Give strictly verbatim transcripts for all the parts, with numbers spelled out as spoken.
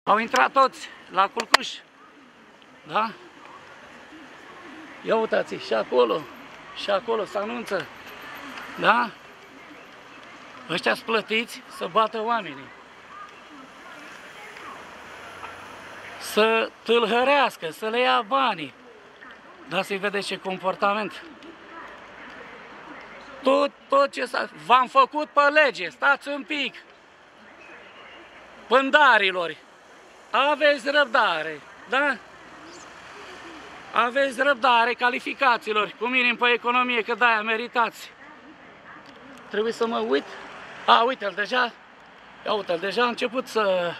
Au intrat toți la culcuș, da? Ia uitați, și acolo, și acolo se anunță, da? Ăștia sunt plătiți să bată oamenii, să tâlhărească, să le ia banii. Dar să-i vedeți ce comportament. Tot, tot ce s-a... V-am făcut pe lege, stați un pic. Pândarilor, aveți răbdare, da? Aveți răbdare, calificațiilor, cu minim pe economie, că de-aia meritați. Trebuie să mă uit. A, uite-l deja. Ia uite-l, deja a început să...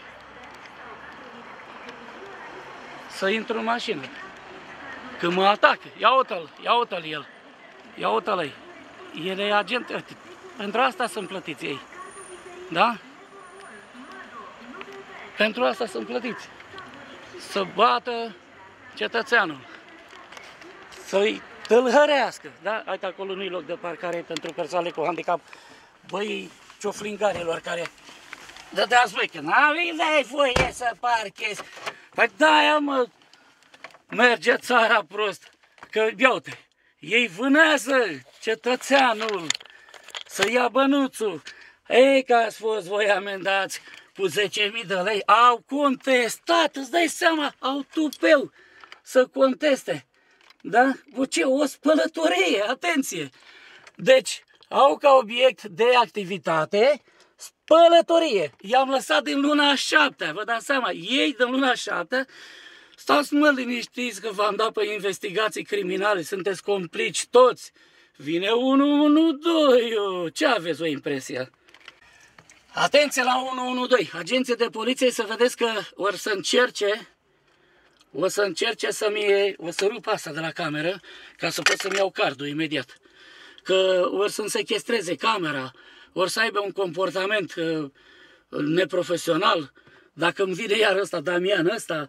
să intru în mașină. Când mă atacă, ia uite-l, ia uite-l el. Ia uite-l, el e agent, pentru asta sunt plătiți ei. Da? Pentru asta sunt plătiți. Să bată cetățeanul. Să-i tâlhărească. Da? Uite, acolo nu-i loc de parcare pentru persoane cu handicap. Băi, cioflingarilor care dădeați voi, că n-aveai voie să parchezi. Păi da, mă, merge țara prost. Că, ia uite, ei vânează cetățeanul să ia bănuțul. Ei, că ați fost voi amendați cu zece mii de lei, au contestat, îți dai seama, au tupeu să conteste. Da? Cu ce? O spălătorie, atenție! Deci, au ca obiect de activitate spălătorie. I-am lăsat din luna a șaptea, vă dați seama, ei din luna a șaptea, stați mă liniștiți că v-am dat pe investigații criminale, sunteți complici toți. Vine unu unu doi, ce aveți o impresia? Atenție la unu unu doi, agenții de poliție, să vedeți că or să încerce, o să încerce să-mi, o să rup asta de la cameră, ca să pot să-mi iau cardul imediat. Că or să-mi sechestreze camera, or să aibă un comportament uh, neprofesional. Dacă îmi vine iar ăsta, Damian ăsta,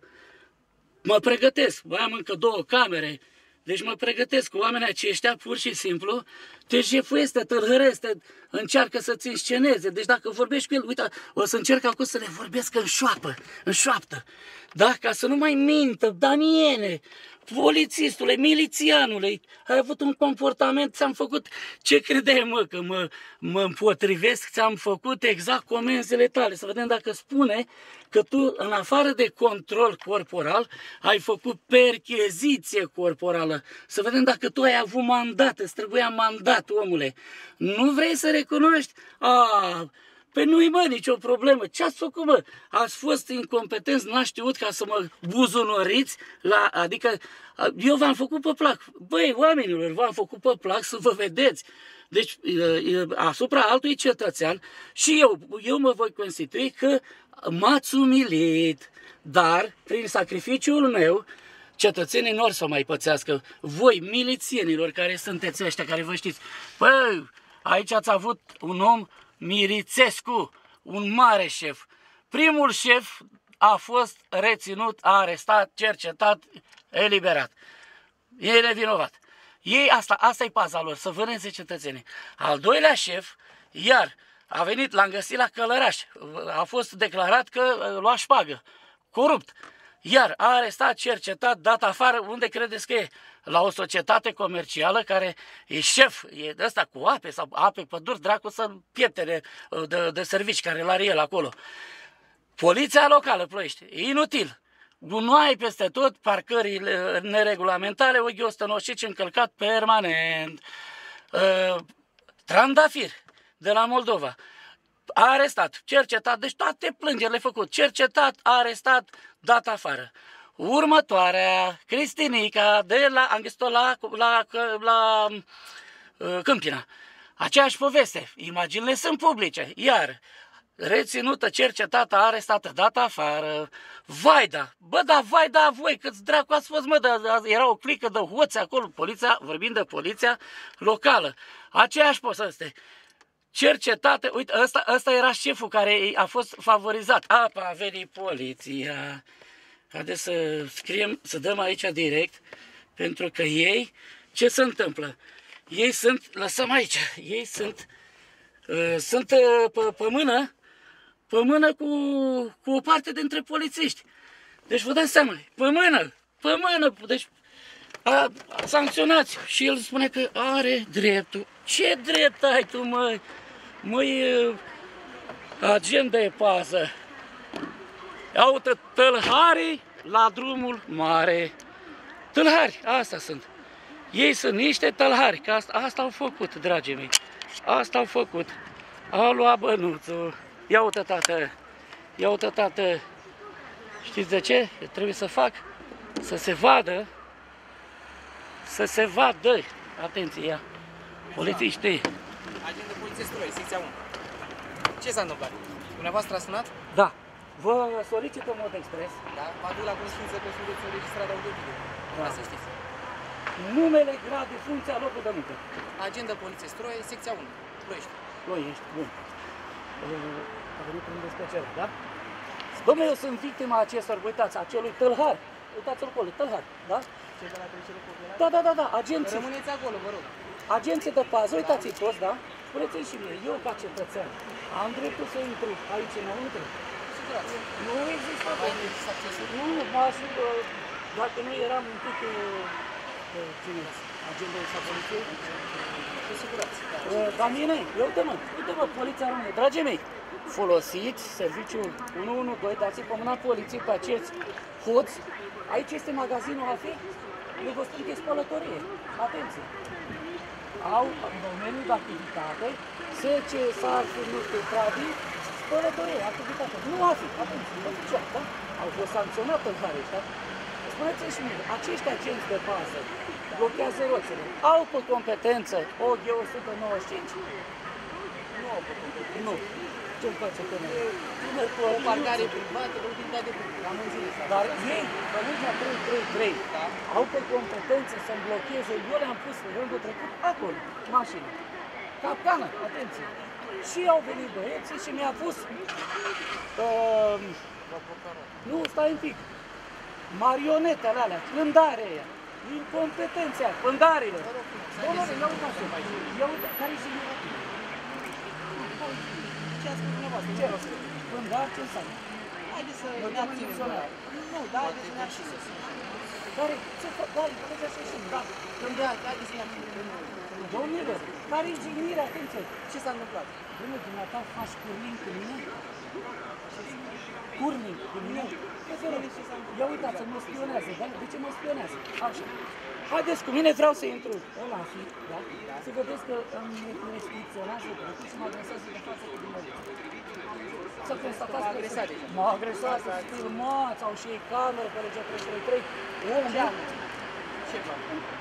mă pregătesc, mai am încă două camere. Deci mă pregătesc cu oamenii aceștia, pur și simplu, te jefuiesc, te tâlhăresc, te încearcă să-ți însceneze. Deci dacă vorbești cu el, uite, o să încerc acum să le vorbesc în șoapă, în șoaptă. Da? Ca să nu mai mintă, Damiene, polițistule, milițianule, ai avut un comportament, ți-am făcut, ce credeai mă, că mă, mă împotrivesc, ți-am făcut exact comenzile tale. Să vedem dacă spune că tu, în afară de control corporal, ai făcut percheziție corporală. Să vedem dacă tu ai avut mandat, îți trebuia mandat, omule. Nu vrei să recunoști? A, Păi nu-i mă nicio problemă. Ce ați făcut, mă? Ați fost incompetenți, n-ați știut ca să mă buzunoriți, la, adică eu v-am făcut pe plac. Băi, oamenilor, v-am făcut pe plac să vă vedeți. Deci, asupra altui cetățean și eu, eu mă voi constitui că m-ați umilit, dar prin sacrificiul meu, cetățenii nu or să mai pățească. Voi, milițienilor, care sunteți ăștia, care vă știți, băi, aici ați avut un om Mirițescu, un mare șef. Primul șef a fost reținut, arestat, cercetat, eliberat. E nevinovat. Ei, asta, asta e paza lor, să vâneze cetățenii. Al doilea șef, iar, a venit, l-am găsit la Călăraș, a fost declarat că lua șpagă, corupt. Iar a arestat, cercetat, dat afară, unde credeți că e? La o societate comercială care e șef, e de ăsta cu ape sau ape, păduri, dracu să pieptene de, de servici care l-are el acolo. Poliția locală Ploiești, e inutil. Gunoaie peste tot, parcări neregulamentare, ochi ostănoșici încălcat permanent. Uh, Trandafir, de la Moldova. A arestat, cercetat, deci toate plângerile făcut, cercetat, arestat, dat afară. Următoarea, Cristinica, de la, am găsit-o la, la, la, la uh, Câmpina. Aceeași poveste, imaginile sunt publice, iar reținută, cercetată, arestată, dată afară, Vaida, bă, da, Vaida, voi, câți dracu ați fost, mă, da, era o clică de hoți acolo, poliția, vorbind de poliția locală, aceeași poveste. Cercetate, uite, ăsta, ăsta era șeful care a fost favorizat. Apa, a venit poliția. Haideți să scriem, să dăm aici direct, pentru că ei, ce se întâmplă? Ei sunt, lăsăm aici, ei sunt, uh, sunt uh, pe, pe mână, pe mână cu, cu o parte dintre polițiști. Deci vă dați seama, pe mână, pe mână, deci a, sancționați. Și el spune că are dreptul. Ce drept ai tu, măi? Măi, agent de pază. Iaută tâlharii la drumul mare. Tâlhari, asta sunt. Ei sunt niște tâlhari, că asta, asta au făcut, dragii mei. Asta au făcut. Au luat bănuțul. Ia uite, tată. Ia uite, tată. Știți de ce? Trebuie să fac să se vadă. Să se vadă. Atenție, ia. Polițiștii. Agent de poliție Stroi, secția unu. Ce s-a întâmplat? Dumneavoastră a sunat? Da. Vă solicită în mod expres. Da. Mă duc la cunoștință că sunteți înregistrat de audio-video. Da. Să știți. Numele, grad, funcția, locul de muncă. Agent de poliție Stroi, secția unu. Ploiești. Ploiești, bun. A venit prin special, da? Dom'le, eu sunt victima acestor, uitați, acelui tâlhar. Uitați-l acolo, tâlhar, da? Ce de la trecere populară? Da, da, da, da, agenții. Rămâneți acolo, vă rog. Agenții de pază, uitați-i toți, da? Spuneți-mi și mie, eu ca cetățean, am dreptul să intru aici înăuntru? Sigurați. Nu există. Mai există accesul? Nu, m-aș, dacă nu eram un pic, cine, agentul ăsta poliției? Cu siguranță. Dar mine, eu uite-mă, uite-mă, poliția română, dragii mei, folosiți serviciul unu unu doi, dați-i pe mâna poliției pe acești hoți. Aici este magazinul A F I, eu vă spun că e spălătorie, atenție. Au în domeniul de activitate, S C, sarfi, nu știu, tradi, spălătorie, activitate, nu A F I, atenție, oficial, da? Au fost sancționate în care ăștia. Spuneți-mi și mie, acești agenți de pază blochează roțile, au pe competență O G o sută nouăzeci și cinci? Nu au făcut. Nu. Ce-mi face pe mine? O parcare privată, o utilitate publică. Am înțeles. Dar ei, pe legea trei trei trei, Da. au pe competență să-mi blocheze, eu le-am pus în rândul trecut acolo, mașină. Capcană, atenție. Și au venit băieții și mi-a pus, uh, nu, stai un pic, marionetele alea, clândare aia, incompetenția, clândarile. Dom'le, ia uitați-o, ia uitați, care-i și Ce ați spus dumneavoastră? ce rost? Clândar, ce înseamnă? Haideți să Nu ne te-am abținem. menționat. Nu, da, haideți să ne abținem. Care, ce fac, da, ce fac și da. Când da, haideți să ne abținem. Domnule, care-i jignirea, atenție? Ce s-a întâmplat? Domnule, dumneata faci curning cu mine? Curning cu mine? Ia uitați, mă spionează, da? De ce mă spionează? Așa. Haideți cu mine, vreau să intru ăla fi, da? Să vedeți că îmi restricționează dreptul și mă agresează de față cu dumneavoastră. Să constatați că agresat deja. m-a agresat, să filmați, au și ei cameră pe legea trei trei trei. Om, da? Ce fac?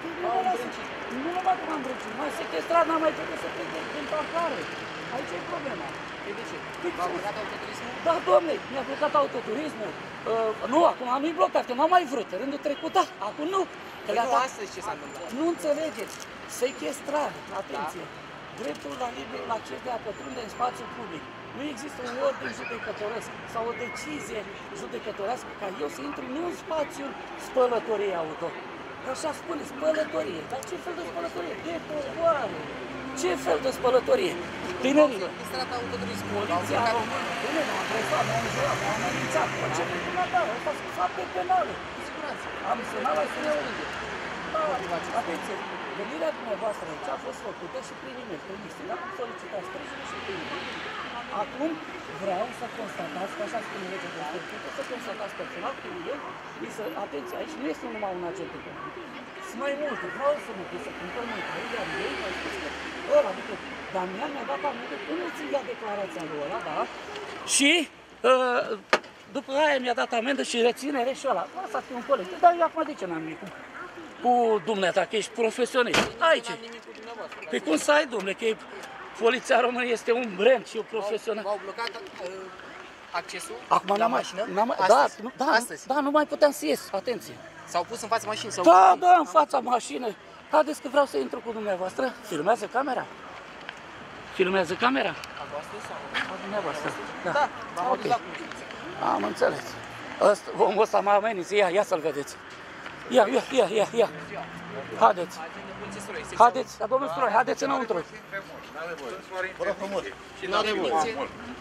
Nu numai că m-am îndrăcit, m-am sequestrat, n-am mai putut să plec din parcare. Aici e problema. Păi de ce? V-a blocat autoturismul? Da, domne, mi-a blocat autoturismul. Uh, nu, acum nu-i blocat, că n-am mai vrut. Rândul trecut, da, acum nu. Că Păi le-a nu, dat- astăzi ce s-a întâmplat? Nu înțelegeți. Sequestrare, atenție. Dreptul la liber la acces de a pătrunde în spațiul public. Nu există un ordin judecătoresc sau o decizie judecătorească ca eu să intru nu în spațiul spălătoriei auto. Că așa spune, spălătorie. Dar ce fel de spălătorie? De popoare. Ce fel de spălătorie? Tinerilor. Sequestrat autoturismul. Au Poliția blocat. română, bine, m-a presat, m-a înjurat, m-a amenințat. Bă, ce problema ta? Asta sunt fapte penale. Cu siguranță. Am sunat la Sunea Unde. Da, atenție, venirea dumneavoastră aici a fost făcută și prin e-mail, prin listă, da? Solicitați sprijinul și prin e-mail. Acum vreau să constatați, că așa spune legea de stătută, să constatați personal prin e-mail, să, atenție, aici nu este numai un agent economic. Sunt mai multe, vreau să mă duc să cumpăr mai trei, iar ei mai spus că ăla, adică Damian mi-a dat amendă, până ți ia declarația lui ăla, da? Și uh, după aia mi-a dat amendă și reținere și ăla. Asta fi un coleg. Dar eu acum de ce n-am nimic cu, cu dumneata, că ești profesionist? Aici. N-am nimic cu dumneavoastră. Păi cum să ai, domnule, că e, Poliția Română este un brand și o profesional. V-au blocat uh, accesul Acum la n-am mai, mașină? n-am mai, Astăzi? da, nu, da, Astăzi? da, nu mai puteam să ies, atenție. S-au pus în fața mașinii? Sau Da, da, în fața mașinii. Haideți că vreau să intru cu dumneavoastră. Filmează camera? Filmează camera? A voastră sau? A dumneavoastră. Da, Da, v-am ok. adus la cunoștință. Am înțeles. Ăsta, omul ăsta mă amenință. Ia, ia să-l vedeți. Ia, ia, ia, ia, ia. Haideți. Agent de poliție Stroi, secția Haideți, domnul Stroi, haideți înăuntru. Și la definiție,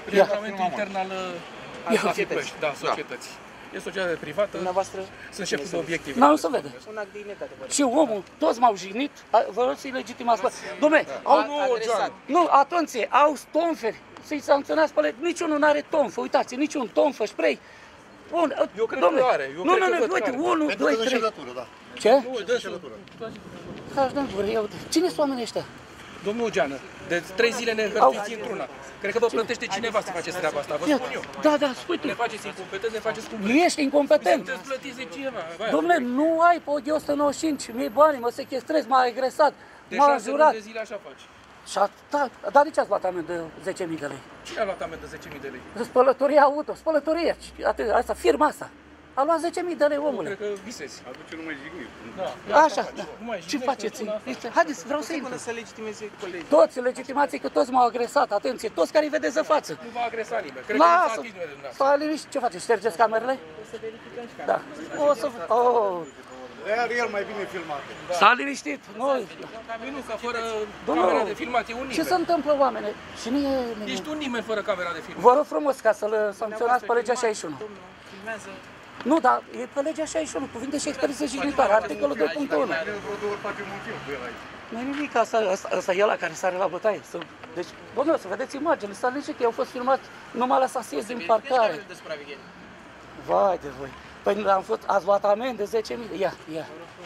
Regulamentul intern al societății. Da, societăți. E societate privată, Dumneavoastră, sunt șeful de obiective. Nu, nu se vede. un act de demnitate, vă rog. Și omul, toți m-au jignit, a- vă rog să-i legitimați. Bă. Dom'le, au, Nu, adresat. nu, atenție, au stonferi, să-i sancționați pe ele. Niciunul nu are tonfă, uitați, niciun tonfă, spray. Un, Eu cred dom'le, că are, eu nu, cred nu, că nu, văd uite, că are. unu, Pentru doi, că dă trei. înșelătură, da. Ce? Nu, dă înșelătură. Aș da gură, eu. Cine sunt oamenii ăștia? Domnul Geană, de trei zile ne hărtiți într-una. Cred că vă plătește cineva să faceți treaba asta, vă Ia, spun eu. da, da, spui tu. Ne faceți incompetent, ne faceți cum Nu ești incompetent. sunteți plătiți de cineva. Dom'le, nu ai pe O G o sută nouăzeci și cinci, mii bani, mă sechestrez, m-a agresat, De m-a șase luni înjurat. de zile așa faci. Și a, da, dar de ce ați luat amendă de zece mii de lei? Cine a luat amendă de zece mii de lei? Spălătorie auto, spălătorie, atât, asta, firma asta. A luat zece mii de lei, omule. Cred că visezi. Aduce numai jignit. Da. Așa, da. Nu mai Ce jignești, faceți? una- Este- Haideți, vreau să Secundă intru. să legitimeze colegii. Toți legitimații, că toți m-au agresat, atenție, toți care îi vedeți de față. Nu va agresa nimeni. Cred că nu Lasă, s-a atins numele dumneavoastră. stai liniștit, ce faceți? Ștergeți camerele? Da. O să... Oh. Iar el mai bine filmat. Stai liniștit, noi. Caminuța fără Domnul, camera de filmat e un Ce se nimeni. întâmplă, oamene? Și nu e nimeni. Ești un nimeni fără camera de filmat. Vă rog frumos ca să-l sancționați pe legea șaizeci și unu. Domnul, filmează. Nu, dar e pe legea șaizeci și unu, cuvinte și experiență jignitoare, articolul doi punct unu. Vreo două ori facem un film cu el aici. Nu e nimic, asta, asta, asta e ăla care sare la bătaie. Să, deci, domnule, să vedeți imagini, să liniștit, că au fost filmați numai la sasiez din parcare. De supraveghere. Vai de voi. Păi am fost, ați luat amende de zece mii, ia, ia.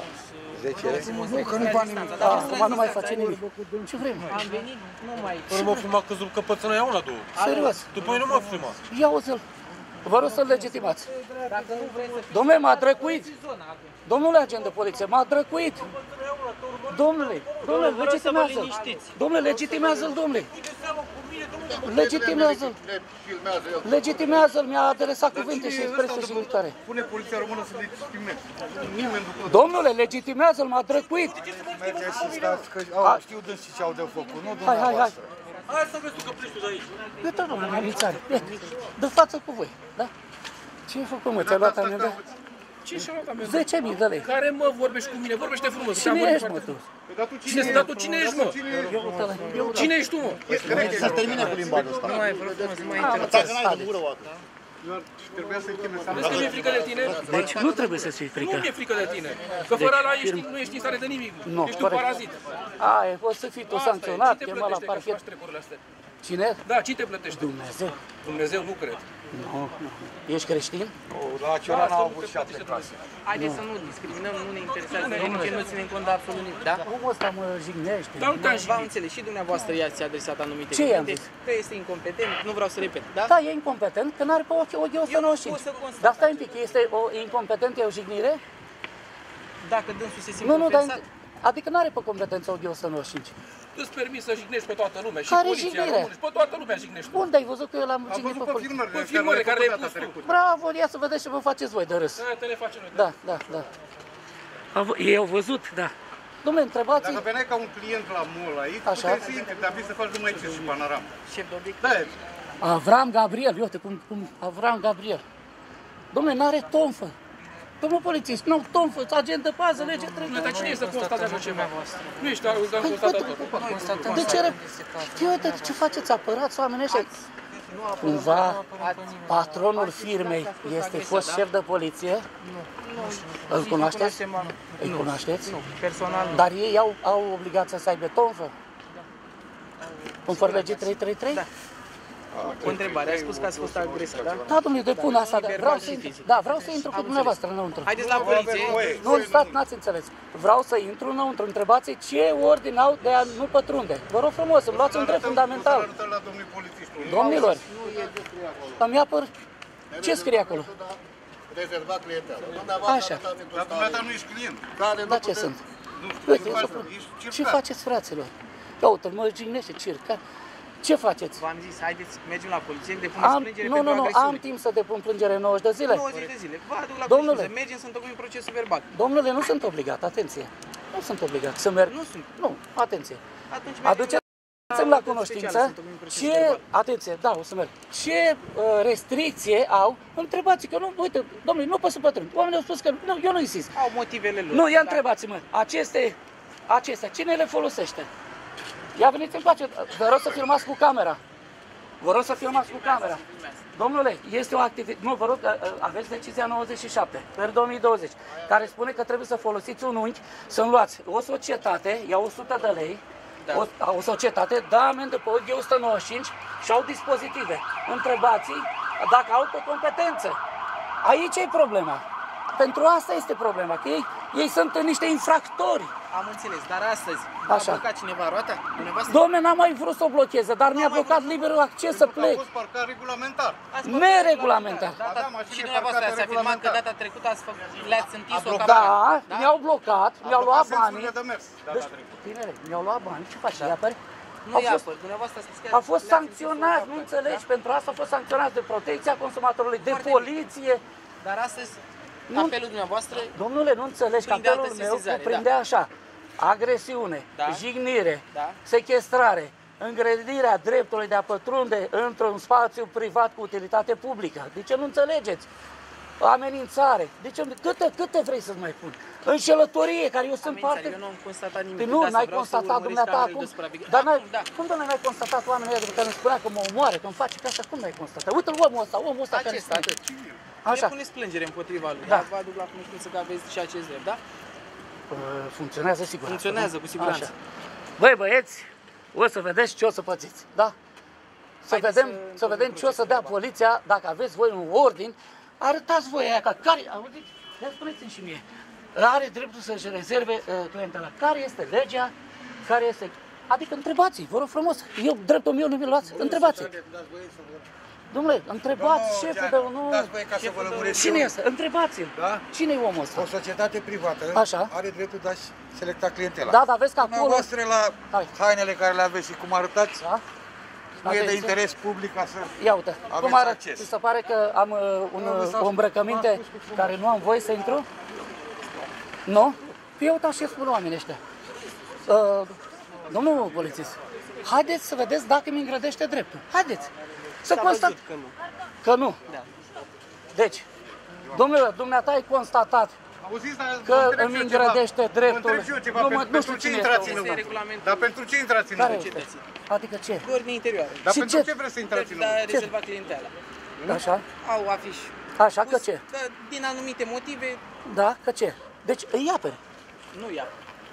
Nu, că nu bani nimic. Da, acum nu mai face nimic. Ce vrem? Am venit, nu mai... Nu mă filma că zic că pățână iau la două. Serios. După nu mă filma. Ia uzi-l. Vă rog să-l legitimați. Dacă nu vrei să fii... Domnule, m-a drăcuit. Zona atunci. Domnule agent de poliție, m-a drăcuit. Domnule, domnule, legitimează-l. Domnule, legitimează-l, domnule. Legitimează-l. Ne filmează el. Legitimează-l, mi-a adresat cuvinte și expresii jignitoare. Pune poliția română să legitimeze. Nimeni după... Domnule, legitimează-l, m-a drăcuit. Mergeți și stați, că au, știu dânsii ce au de făcut, nu Hai, hai, hai. dumneavoastră. Hai să vezi tu că pleci tu de aici. Uite, domnule, milițare, de față cu voi, da? Ce ai făcut, mă? Ți-ai luat amendă? Ce și-a luat amendă? zece mii de lei. Care mă vorbești cu mine? Vorbește frumos. că am Cine vorbit ești, mă, foarte- tu? Dar tu Cine sunt? Dar tu cine ești, mă? Eu uite-l, eu uite-l. Cine ești tu, mă? Să termine cu limbajul ăsta. Nu mai, vă rog frumos, nu mai Am intră. înțeles, Dacă n-ai de haideți. gură o dată. Eu trebuia să-i cheme să... Vezi că mi-e frică de tine? Deci nu trebuie să-ți fie Nu frică. mi-e frică de tine. Că fără ăla ești, firm- nu ești în stare de nimic. Nu, Ești un corect. parazit. Aia, o să fii tu Asta e. sancționat, Cine te chemat la plătește ca să parchet. faci treburile astea? Cine? Da, cine te plătește? Dumnezeu. Dumnezeu, nu cred. Nu, nu. Ești creștin? La Cioran au avut șapte clase. Haideți să nu discriminăm, nu ne interesează nimic, că nu ținem cont de absolut nimic, da? Omul ăsta mă jignește. Dar nu te-am V-am jignit. înțeles, și dumneavoastră i-ați adresat anumite Ce i-am cuvinte, zis? că este incompetent, nu vreau să repet, da? Da, e incompetent, că n-are pe ochi O G o sută nouăzeci și Eu pot să cinci. constat Dar stai un pic, este o incompetent, e o jignire? Dacă dânsul se simte Nu, nu, dar ofensat, adică n-are pe competență O G o sută nouăzeci și cinci. Îți permis să jignești pe toată lumea. Și Care poliția jignire? română. Și pe toată lumea jignești. Unde ai văzut că eu l-am Am jignit văzut pe pe poliție? filmările Pe filmările care le-ai pus tu. Bravo, ia să vedeți ce vă faceți voi de râs. Da, te le facem noi. Da, da, da. Au vă- Ei au văzut, da. Dom'le, întrebați Dacă veneai ca un client la mall aici, Așa. puteai să intri, dar să faci numai ce și panoramă. șef de obiect, Da, Avram Gabriel, uite cum, cum Avram Gabriel. Dom'le, n-are tonfă. Domnul polițist, nu tonfă, agent de pază, lege trebuie. Dar cine e să constate așa ceva? Nu ești un Păi, constatator. de ce, re- Ia uite, ce faceți, apărați oamenii ăștia? Cumva patronul firmei este fost șef de poliție? Îl cunoașteți? Îi cunoașteți? personal, Dar ei au, au obligația să aibă tonfă? Conform legii trei trei trei? Da. o întrebare, ați spus că ați fost agresat, da? Da, domnule, depun asta, dar vreau să intru, da, vreau să intru cu dumneavoastră înăuntru. Haideți la poliție, Nu, stați, n-ați înțeles. Vreau să intru înăuntru, întrebați ce ordine au de a nu pătrunde. Vă rog frumos, îmi luați un drept fundamental. arătăm la domnul polițist. Domnilor, dar mi-a păr... Ce scrie acolo? Rezervat clientelă. Așa. Dar dumneata nu ești client. Care Da, ce sunt? Nu, Uite, să pun- ce faceți, fraților? Ia uite, mă jignește circa. Ce faceți? v-am zis, haideți, mergem la poliție, depuneți Am, plângere nu, pentru nu, nu, agresiune. am timp să depun plângere nouăzeci de zile. nouăzeci de zile, vă aduc la Domnule. conștiință, mergem să întocmim procesul verbal. Domnule, nu sunt obligat, atenție. Nu sunt obligat să merg. Nu sunt. Nu, atenție. Atunci mergem Aduceți-mi la cunoștință ce, atenție, da, o să merg. Ce uh, restricție au? Întrebați că nu, uite, domnule, nu pot să pătrund. Oamenii au spus că nu, eu nu insist. au motivele lor. Nu, ia Dar întrebați-mă, aceste, acestea, cine le folosește? Ia veniți în place, vă rog să filmați cu camera. Vă rog să filmați cu camera. Domnule, este o activitate, nu, vă rog, aveți decizia nouăzeci și șapte, per două mii douăzeci, care spune că trebuie să folosiți un unghi, să-mi luați o societate, ia o sută de lei, da. o, o societate, dă amendă pe O G o sută nouăzeci și cinci și au dispozitive. Întrebați-i dacă au pe competență. Aici e problema. Pentru asta este problema, că ei, ei sunt niște infractori. Am înțeles, dar astăzi a blocat cineva roata? Dom'le, n-am mai vrut să o blocheze, dar mi-a blocat liberul acces să plec. A fost parcat regulamentar. Neregulamentar. Da, da, și dumneavoastră ați afirmat că data trecută ați făcut, le-ați întins o Da, cameră. mi-au blocat, mi-au luat banii. de mers. Deci, tinere, mi-au luat bani, ce faci? Ia apări? Nu i-a apăr, dumneavoastră spus că A fost sancționat, nu înțelegi, pentru asta a fost sancționat de protecția consumatorului, de poliție. Dar astăzi, Nu- apelul dumneavoastră, Domnule, nu înțelegi că Prinde apelul altă meu sesizare, cuprindea așa: agresiune, Da. jignire, Da. sechestrare, îngrădirea dreptului de a pătrunde într-un spațiu privat cu utilitate publică. De ce nu înțelegeți? Amenințare. De ce, câte, câte vrei să-ți mai pun? Înșelătorie, care eu sunt amenințare, parte... eu nu am constatat nimic. Păi de nu, asta n-ai vreau să constatat urmăresc dumneata camerele acum. de supraveghere. Dar n-ai, Acum, da. cum doamne n-ai constatat oamenii ăia de care îmi spunea că mă omoare, că îmi face pe asta? Cum n-ai constatat? Uite-l omul ăsta, omul ăsta care Acesta, stă. atât. Așa. Ne puneți plângere împotriva lui, Da. da. Vă aduc la cunoștință că aveți și acest drept, da? Uh, Funcționează sigur. Funcționează, cu siguranță. Așa. Băi băieți, o să vedeți ce o să pățiți, da? Să Haideți vedem, să să vedem ce o să dea poliția, dacă aveți voi un ordin, arătați voi aia ca care, auziți, ia spuneți-mi și mie, are dreptul să-și rezerve uh, clientela. Care este legea, care este... Adică întrebați-i, vă rog frumos, eu, dreptul meu nu mi-l luați, întrebați-i. Domnule, întrebați șeful de nu... Dați voie ca să vă lămuresc Cine eu. este? Întrebați-l. Da? Cine e omul ăsta? O societate privată Așa. are dreptul de a-și selecta clientela. Da, dar vezi că acolo... Dumneavoastră la Hai. hainele care le aveți și cum arătați, Da? nu e de Atenție. interes public ca să... Ia uite, Aveți cum arăt? acces. Ți se pare că am uh, un, uh, o îmbrăcăminte care nu am voie să intru? Nu? Păi ia uitați ce spun oamenii ăștia. Uh, domnul polițist, haideți să vedeți dacă mi îngrădește dreptul. Haideți! Să constat că nu. că nu. Da. Deci, domnule, dumneata ai constatat Auziți, dar că vă întreb îmi și eu ceva. îngrădește dreptul. Vă întreb și eu ceva, Nu, pentru, mă, nu pentru știu ce cine intrați este. în Este lăuntru? regulamentul Dar pentru ce intrați în Care lăuntru? este? Adică ce? Cu ordine interioară. Dar Și pentru ce? ce vreți să intrați în De a lăuntru? rezolva clientela. Așa? Au afiș. Așa că Pus ce? Că din anumite motive Da, că ce? Deci îi apere. nu ia.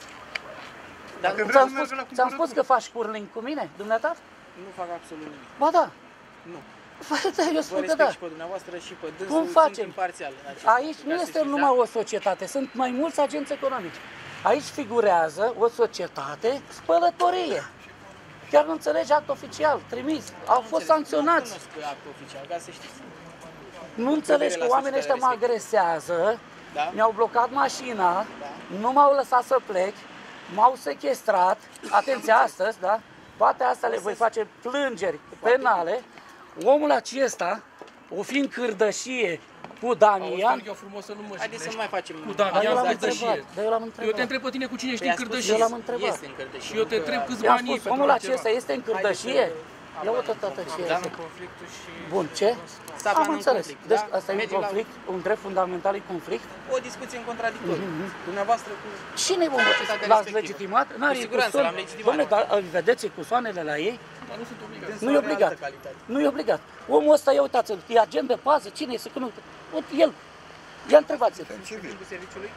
Dar Dacă nu, vreți Ți-am să spus, mergem la ți-am spus cumpărături. că faci curling cu mine, dumneata? nu fac absolut nimic. Ba da. Nu. Da, eu Vă spun că respect da. și pe dumneavoastră și pe dânsul. Cum Sunt facem? imparțial în acest Aici lucru, nu ca să este știți, numai da? o societate, sunt mai mulți agenți economici. Aici figurează o societate spălătorie. Chiar nu înțelegi act oficial, trimis, au fost Înțeleg, sancționați. Nu cunosc actul oficial, ca să știți. Nu înțelegi că la oamenii ăștia mă societatea agresează, Da. mi-au blocat mașina, nu m-au lăsat să plec, m-au sequestrat, atenție astăzi, da? Toate astea le voi face plângeri penale. Omul acesta, o fi în cârdășie cu Damian, Eu frumos să nu mă Haideți să nu jignești. mai facem Cu Damian eu l-am de întrebat, cărdășie. dar eu l-am Eu te întrebat. întreb pe tine cu cine ești Păi în a spus cărdășie. Eu l-am întrebat. Este în cărdășie. Și eu te întreb câți I-am bani spus, e pentru omul așa ceva. acesta este în cârdășie? Ia uite tată ce Da, este. în conflictul și... Bun, ce? S-a aflat Am în înțeles. conflict, Deci da? asta e un Merge la- conflict, un drept fundamental e conflict. O discuție în contradictoriu. Dumneavoastră cu... Cine e omul? Societatea L-ați respectivă. legitimat? N-are Cu siguranță cuson. l-am legitimat. Dom'le, dar îl vedeți cu soanele la ei? Dar nu sunt obligat. Nu e obligat. altă calitate. Nu e obligat. Omul ăsta, ia uitați-l, e agent de pază, cine este? Că nu... Uite, el. Ia întrebați-l. În civil. Cu serviciului?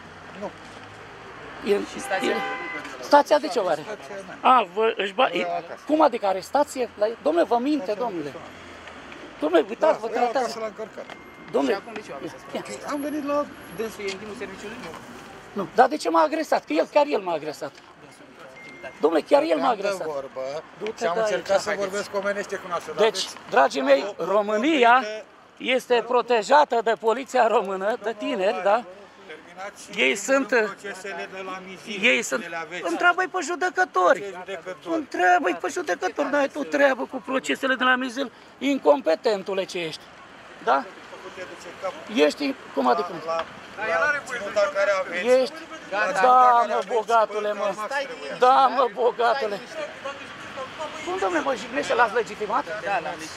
E, Și stația? e, stația de ce o are? A, vă, își ba... e, cum adică are stație? La... Dom'le, vă minte, domnule. Dom'le, uitați, vă Da, iau acasă tratează. la încărcat. Și Dom'le, acum de ce o aveți asta? ia. Am venit la... Dânsul e în timpul serviciului? Nu. Nu, dar de ce m-a agresat? Că el, chiar el m-a agresat. Dom'le, chiar el m-a Am de agresat. vorbă Du-te și am de încercat aici. să vorbesc omenește cu noastră. dar Deci, aveți- dragii mei, România este protejată de poliția română, de tineri, da? Terminați și Ei sunt- procesele de la mizire. Ei sunt... Le aveți. Întreabă-i pe judecători. Ce judecători. Întreabă-i pe judecători. N-ai tu treabă cu procesele de la mizil, incompetentule ce ești. Da? Puteți duce capul Ești, cum adică? la ținuta care aveți. Ești? Da, mă, bogatule, mă. Da, mă, bogatule. Cum, domnule, mă jignește, l-ați legitimat? Da, la deci.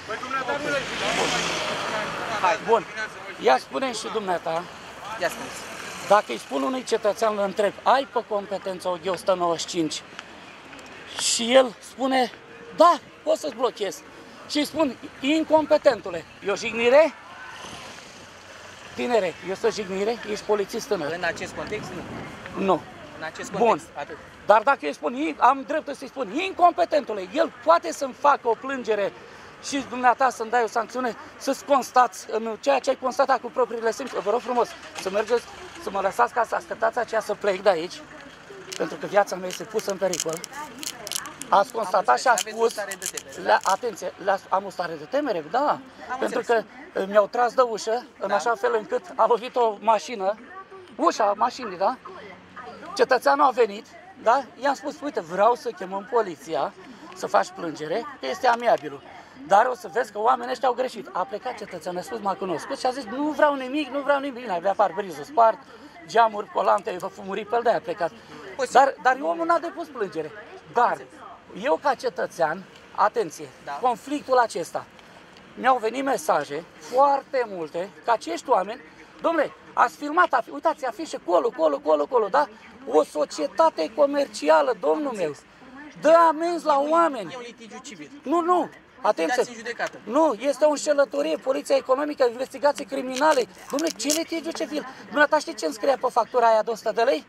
Bun. Ia spune și dumneata, Ia spuneți. dacă îi spun unui cetățean, îl întreb, ai pe competență O G o sută nouăzeci și cinci? Și el spune, da, pot să-ți blochez. și îi spun, incompetentule, e o jignire? Tinere, este o jignire? Ești polițist tânăr. În acest context, nu. Nu. În acest Bun. context, atât. Dar dacă eu spun, am dreptul să-i spun, incompetentule, el poate să-mi facă o plângere și dumneata să-mi dai o sancțiune, să-ți constați în ceea ce ai constatat cu propriile simți. Vă rog frumos să mergeți, să mă lăsați ca să așteptați aceea să plec de aici, pentru că viața mea este pusă în pericol. Ați constatat și a spus, la, atenție, la, am o stare de temere, da, am pentru înțeles. Că mi-au tras de ușă, în da. Așa fel încât a lovit o mașină, ușa mașinii, da? Cetățeanul a venit, da? I-am spus, uite, vreau să chemăm poliția, să faci plângere, este amiabilul. Dar o să vezi că oamenii ăștia au greșit. A plecat cetățeanul, a spus, m-a cunoscut și a zis, nu vreau nimic, nu vreau nimic. Avea parbrizul spart, geamuri, colante, vă fumuri pe el, de-aia a plecat. Dar, dar omul n-a depus plângere. Dar eu ca cetățean, atenție, da. Conflictul acesta, mi-au venit mesaje foarte multe, că acești oameni, dom'le, ați filmat, uitați, afișe, colo, colo, colo, colo, da? O societate comercială, domnul meu, dă amenzi la oameni. E un litigiu civil. Nu, nu, atenție. Dați în judecată. Nu, este o înșelătorie, poliția economică, investigații criminale. Dom'le, ce litigiu civil? Dumneata știi ce îmi scria pe factura aia de o sută de lei?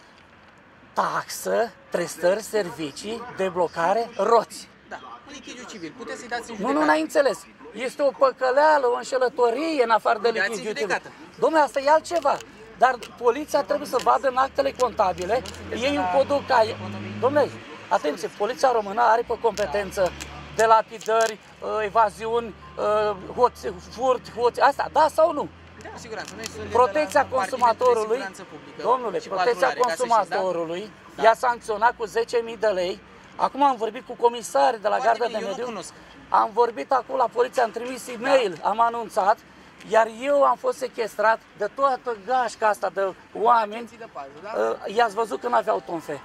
Taxă, prestări, servicii, deblocare, roți. Da, litigiu civil. Puteți să-i dați în Nu, judecată. nu, n-ai înțeles. Este o păcăleală, o înșelătorie în afară de litigiu civil. Dom'le, asta e altceva. Dar poliția trebuie să vadă în actele contabile, ei în codul cai. Dom'le, atenție, poliția română are pe competență de lapidări, evaziuni, hoți, furt, hoți, asta, da sau nu? Da, cu siguranță. Protecția consumatorului, domnule, protecția consumatorului i-a sancționat cu zece mii de lei. Acum am vorbit cu comisarii de la Garda de Mediu, am vorbit acum la poliție, am trimis e-mail, am anunțat, iar eu am fost sequestrat de toată gașca asta de oameni. I-ați văzut că nu aveau tonfe.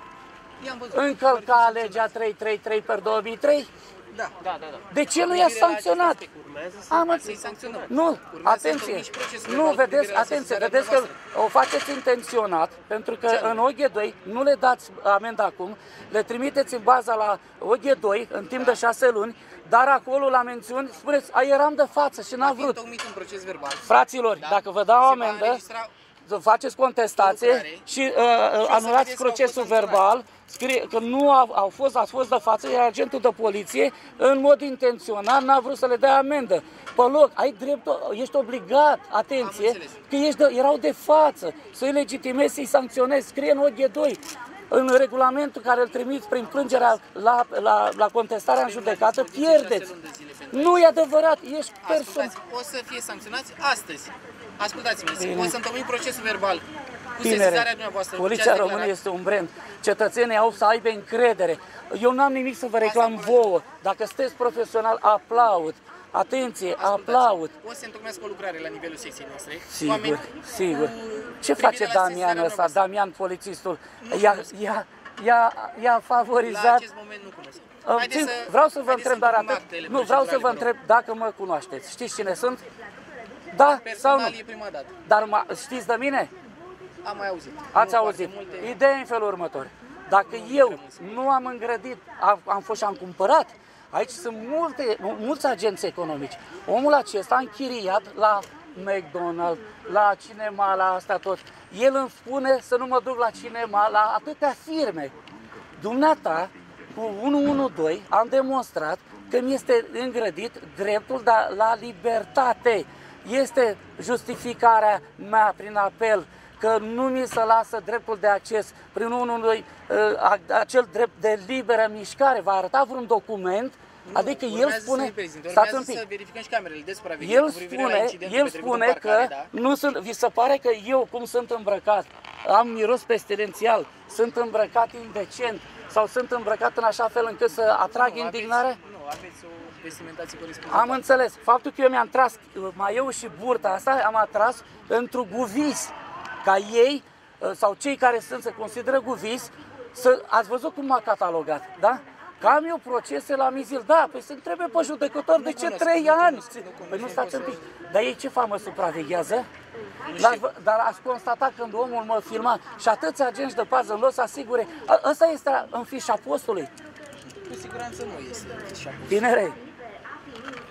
Încălca legea trei sute treizeci și trei pe două mii trei. Da, da, da. De ce nu i-a sancționat? Am Nu, atenție, nu, vedeți, atenție, vedeți că o faceți intenționat, pentru că în O G doi nu le dați amendă acum, le trimiteți în baza la O G doi în timp de șase luni, dar acolo la mențiuni spuneți, a, eram de față și n-a vrut. Fraților, dacă vă dau amendă, faceți contestație și uh, anulați procesul verbal, scrie că nu au, au fost, ați fost de față, iar agentul de poliție, în mod intenționat, n-a vrut să le dea amendă. Pe loc, ai dreptul, ești obligat, atenție, că ești de, erau de față, să-i legitimezi, să-i sancționezi, scrie în O G doi. În regulamentul care îl trimiți prin plângerea la, la, la contestarea în judecată, pierdeți. Nu e adevărat, ești persoană. O să fie sancționați astăzi. Ascultați-mă, o să întocmim procesul verbal cu Tinere, sesizarea dumneavoastră. Poliția Română este un brand. Cetățenii au să aibă încredere. Eu n-am nimic să vă reclam vouă. Dacă sunteți profesional, aplaud. Atenție, aplaud. O să se întocmească o lucrare la nivelul secției noastre. Sigur, sigur. Ce face Damian ăsta, Damian polițistul? I-a favorizat... La acest moment nu cunosc. Vreau să vă întreb, dar atât. Nu, vreau să vă întreb dacă mă cunoașteți. Știți cine sunt? Da sau nu? E prima dată. Dar știți de mine? Am mai auzit. Ați auzit. Ideea e în felul următor. Dacă eu nu am îngrădit, am fost și am cumpărat, aici sunt multe, mulți agenți economici. Omul acesta a închiriat la McDonald's, la cinema, la asta tot. El îmi spune să nu mă duc la cinema, la atâtea firme. Dumneata, cu unu unu doi, am demonstrat că mi este îngrădit dreptul la libertate. Este justificarea mea prin apel că nu mi se lasă dreptul de acces prin unu unu doi, acel drept de liberă mișcare. Va arăta vreun document? Nu, adică el spune, stați un pic, să verificăm și camerele de supraveghere el spune, el spune că parcare, da? Nu sunt, vi se pare că eu cum sunt îmbrăcat, am miros pestilențial, sunt îmbrăcat indecent sau sunt îmbrăcat în așa fel încât să atrag nu, indignare? Aveți, nu, aveți o vestimentație corespunzătoare. Am înțeles, faptul că eu mi-am tras maieu și burta asta, am atras pentru guvis, ca ei sau cei care sunt, se consideră guvis, să, ați văzut cum m-a catalogat, da? Că am eu procese la mizil, da, păi se trebuie pe judecător, de ce trei ani? Păi nu stați un pic, dar ei ce fac, mă supraveghează? Dar, dar ați constatat când omul mă filma și atâția agenți de pază în loc să asigure, ăsta este în fișa postului. Cu siguranță nu este în fișa postului. Tinere,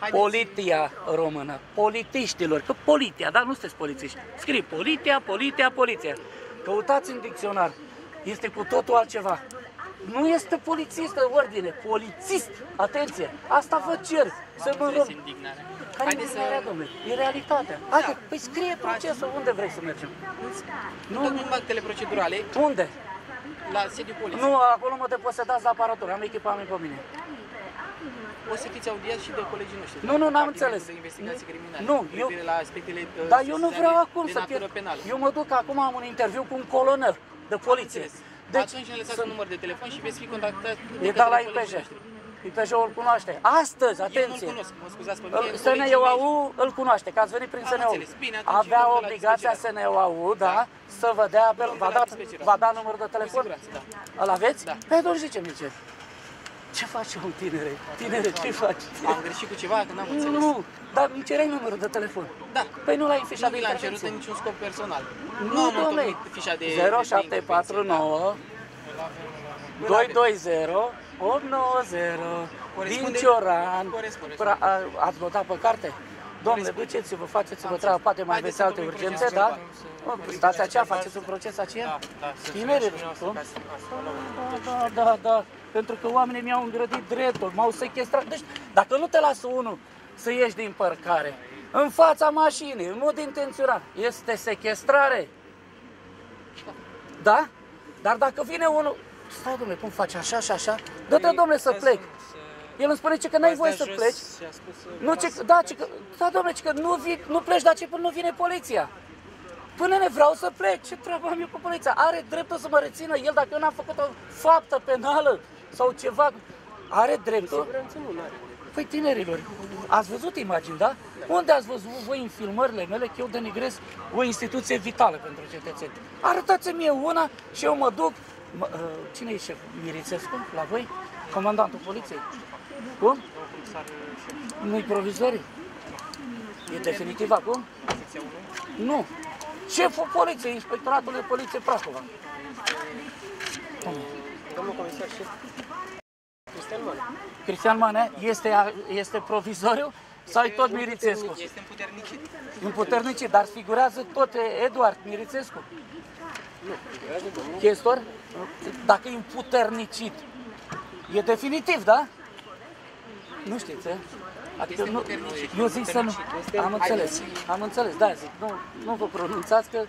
poliția română, politiștilor, că poliția, dar nu sunteți polițiști. Scrie poliția, poliția, poliția. Căutați în dicționar. Este cu totul altceva. Nu este polițist în ordine, polițist. Atenție, asta vă cer. Să nu rog. Care e indignarea, domnule? E realitatea. Haide, păi scrie procesul, unde vrei să mergem? Nu, nu în actele procedurale, Unde? la sediul poliției. Nu, acolo mă deposedați la aparatură, am echipament pe mine. O să fiți audiați și de colegii noștri. Nu, nu, n-am Departamentul înțeles. de investigații criminale. Nu, cu eu- privire la aspectele uh, Dar eu nu sesizare vreau acum de să natură pierd. penală. Eu mă duc acum, am un interviu cu un colonel de poliție. Deci, atunci ne lăsați un număr de telefon și veți fi contactați de E către dat la I P J. colegii noștri. I P J-ul îl cunoaște. Astăzi, Eu nu-l atenție. cunosc, mă scuzați pe Îl- mine. S N E U A U îl cunoaște, că ați venit prin Am S N E U. înțeles. Bine, atunci Avea eu de la obligația S dispecerea. N E U A U, da, să vă dea apel, Eu de v-a la dat, dispecerea. v-a dat numărul de telefon? Cu siguranță, da. Îl aveți? Da. Păi atunci de ce mi cer? Ce faci, om, tinere? Tinere, ce faci? Am greșit cu ceva, că n-am înțeles. Nu, dar îmi cereai numărul de telefon. Da. Păi nu l-ai în Nu fișa de vi l-am cerut intervenție. în niciun scop personal. Nu, am domnule. întocmit fișa de... zero de șapte patru nouă doi doi zero opt nouă zero din Corespunde? Cioran. Corespunde. Pra- a- Ați notat pe carte? Domnule, duceți-vă, faceți-vă treaba, poate mai Haideți aveți să alte făcem un urgențe, proces da? verbal. Nu, stați aceea, faceți un proces aceea? Da, da, să Tinerilor, să cum? ca să- ca să- Da, da, da, da, pentru că oamenii mi-au îngrădit dreptul, m-au sequestrat. Deci, dacă nu te lasă unul să ieși din parcare, în fața mașinii, în mod intenționat, este sequestrare. Da? Dar dacă vine unul, stai, domnule, cum faci așa și așa? Dă-te, domnule, să plec. El îmi spune ce că n-ai voie să pleci. Nu, ce, da, ce, că, da, domnule, ce că nu, vii, nu pleci, dar ce până nu vine poliția. Până ne vreau să plec, ce treabă am eu cu poliția? Are dreptul să mă rețină el dacă eu n-am făcut o faptă penală sau ceva. Are dreptul? Păi tinerilor, ați văzut imagini, da? Unde ați văzut voi în filmările mele că eu denigrez o instituție vitală pentru cetățeni? Arătați-mi mie una și eu mă duc. Mă, uh, cine e șef? Mirițescu? La voi? Comandantul poliției? Cum? Nu-i provizorii? E definitiv acum? Nu. Șeful poliției, inspectoratul de poliție Prahova. Domnul comisar șef Cristian Mană. Cristian Manea este, este provizoriu sau e tot Mirițescu? Este împuternicit. Împuternicit, dar figurează tot Eduard Mirițescu. Chestor? Dacă e împuternicit, e definitiv, da? Nu știți, eh? Adică nu, eu zic să nu... Am înțeles, am înțeles, da, zic, nu, nu vă pronunțați că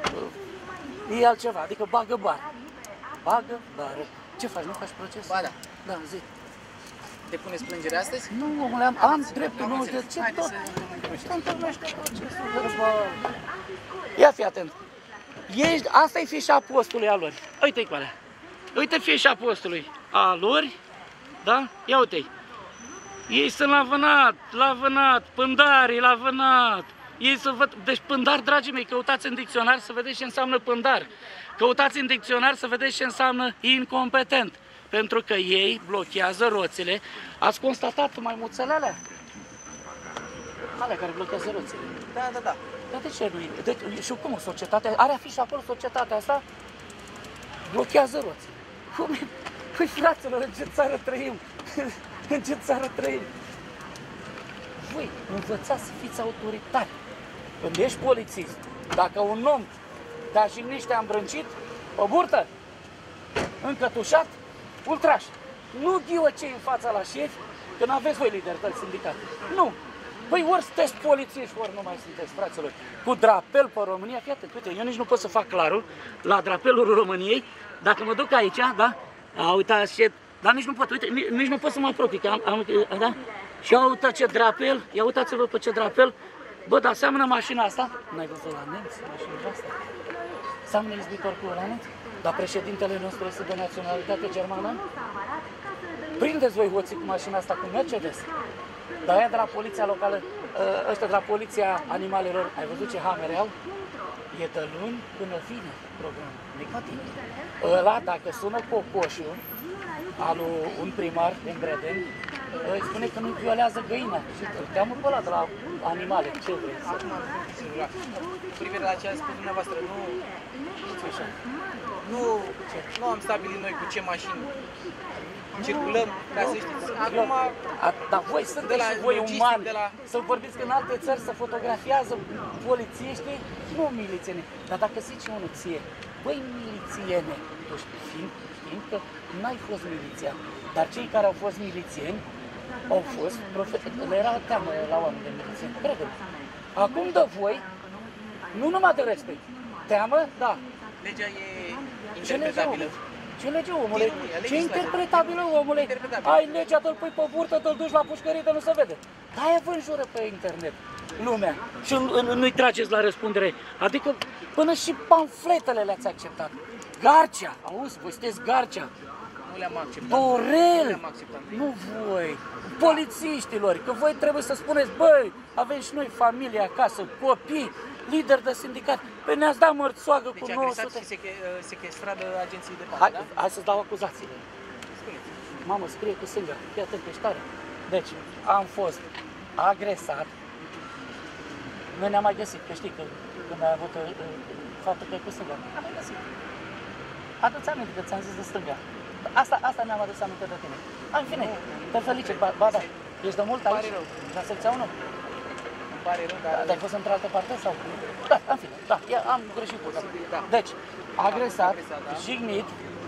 uh, e altceva, adică bagă bar. Bagă bară. Ce faci, nu faci proces? Ba da. Da, zic. Depuneți plângere astăzi? Nu, omule, am, am dreptul, nu, de ce Haideți tot? să întâlnim procesul. Se întâlnește procesul verbal. Ia fi atent. Ești, asta e fișa postului a lor. Uite-i cu alea. Uite fișa postului a lor, da? Ia uite-i. Ei sunt la vânat, la vânat, pândarii la vânat. Ei să văd, deci pândar, dragii mei, căutați în dicționar să vedeți ce înseamnă pândar. Căutați în dicționar să vedeți ce înseamnă incompetent. Pentru că ei blochează roțile. Ați constatat maimuțele alea? Alea care blochează roțile. Da, da, da. Dar de ce nu e? De, și cum societatea, are afiș acolo societatea asta? Blochează roțile. Cum e? Păi fraților, în ce țară trăim? În ce țară trăim? Voi învățați să fiți autoritari. Când ești polițist, dacă un om te-a jignit și te-a îmbrâncit, o burtă, încătușat, ultraș. Nu ghiocei în fața la șefi, că nu aveți voi libertăți sindicate. Nu. Păi ori sunteți polițiști, ori nu mai sunteți, fraților. Cu drapel pe România, fii atent, uite, eu nici nu pot să fac clarul la drapelul României, dacă mă duc aici, da? A, uitați ce... Dar nici nu pot, uite, nici, nici nu pot să mă apropii, că am, am, da? Și ia uitați ce drapel, ia uitați-vă pe ce drapel. Bă, dar seamănă mașina asta? N-ai văzut la nemți, mașina asta? Seamănă izbitor cu olanez? Dar președintele nostru este de naționalitate germană? Prindeți voi hoții cu mașina asta cu Mercedes. Dar aia de la poliția locală, ăștia de la poliția animalelor, ai văzut ce hamere au? E de luni până vine programul, nicotin. Ăla, dacă sună cocoșul, al un primar din Bredeni, îi spune că nu violează găina. Și îl cheamă pe ăla de la animale, ce vrei să... Acum, sigur, cu privire la ce a spus dumneavoastră, nu, nu, nu am stabilit noi cu ce mașini circulăm, ca să știți. Acum, A, dar voi sunteți la și voi logistic, umani. de la- Să vorbiți că în alte țări se fotografiază polițiștii, nu milițieni. Dar dacă zice unul ție, băi milițiene, tu știind, știind că n-ai fost milițian, dar cei care au fost milițieni au fost, profe- le era teamă la oameni de milițieni, crede-mă. Acum de voi, nu numai de respect, teamă, da. legea e Ce lege, interpretabilă. omule? Ce lege, omule? Din România, Ce legislație. interpretabilă, omule? Interpretabilă. Ai legea, te-l pui pe burtă, te-l duci la pușcărie, de nu se vede. De-aia vă înjură pe internet lumea și nu- nu-i trageți la răspundere. Adică până și pamfletele le-ați acceptat. Garcea, auzi, voi sunteți Garcea. Nu le-am acceptat. Nu Dorel, le-am acceptat. nu voi, polițiștilor, că voi trebuie să spuneți, băi, avem și noi familie acasă, copii, lideri de sindicat, pe ne-ați dat mărțoagă cu Deci nouă agresat sute. și seche, sequestrat de agenții de Hai, pace, da? hai să-ți dau acuzațiile. Spuneți. Mamă, scrie cu sânge, fii atent, ești tare. Deci, am fost agresat. Noi ne-am mai găsit, că știi că când ai avut uh, faptul că e cu sânge, am mai găsit. Adu-ți aminte că ți-am zis de stânga. Asta, asta mi-am adus aminte de tine. În fine, te felicit, ba, ba da. Ești de mult Îmi aici? pare rău. La secția unu? Îmi pare rău, Da, dar... dar ai fost într-altă parte sau? Da, în fine, da, ia, am greșit tot. Da. Deci, agresat, Agresat, da. jignit,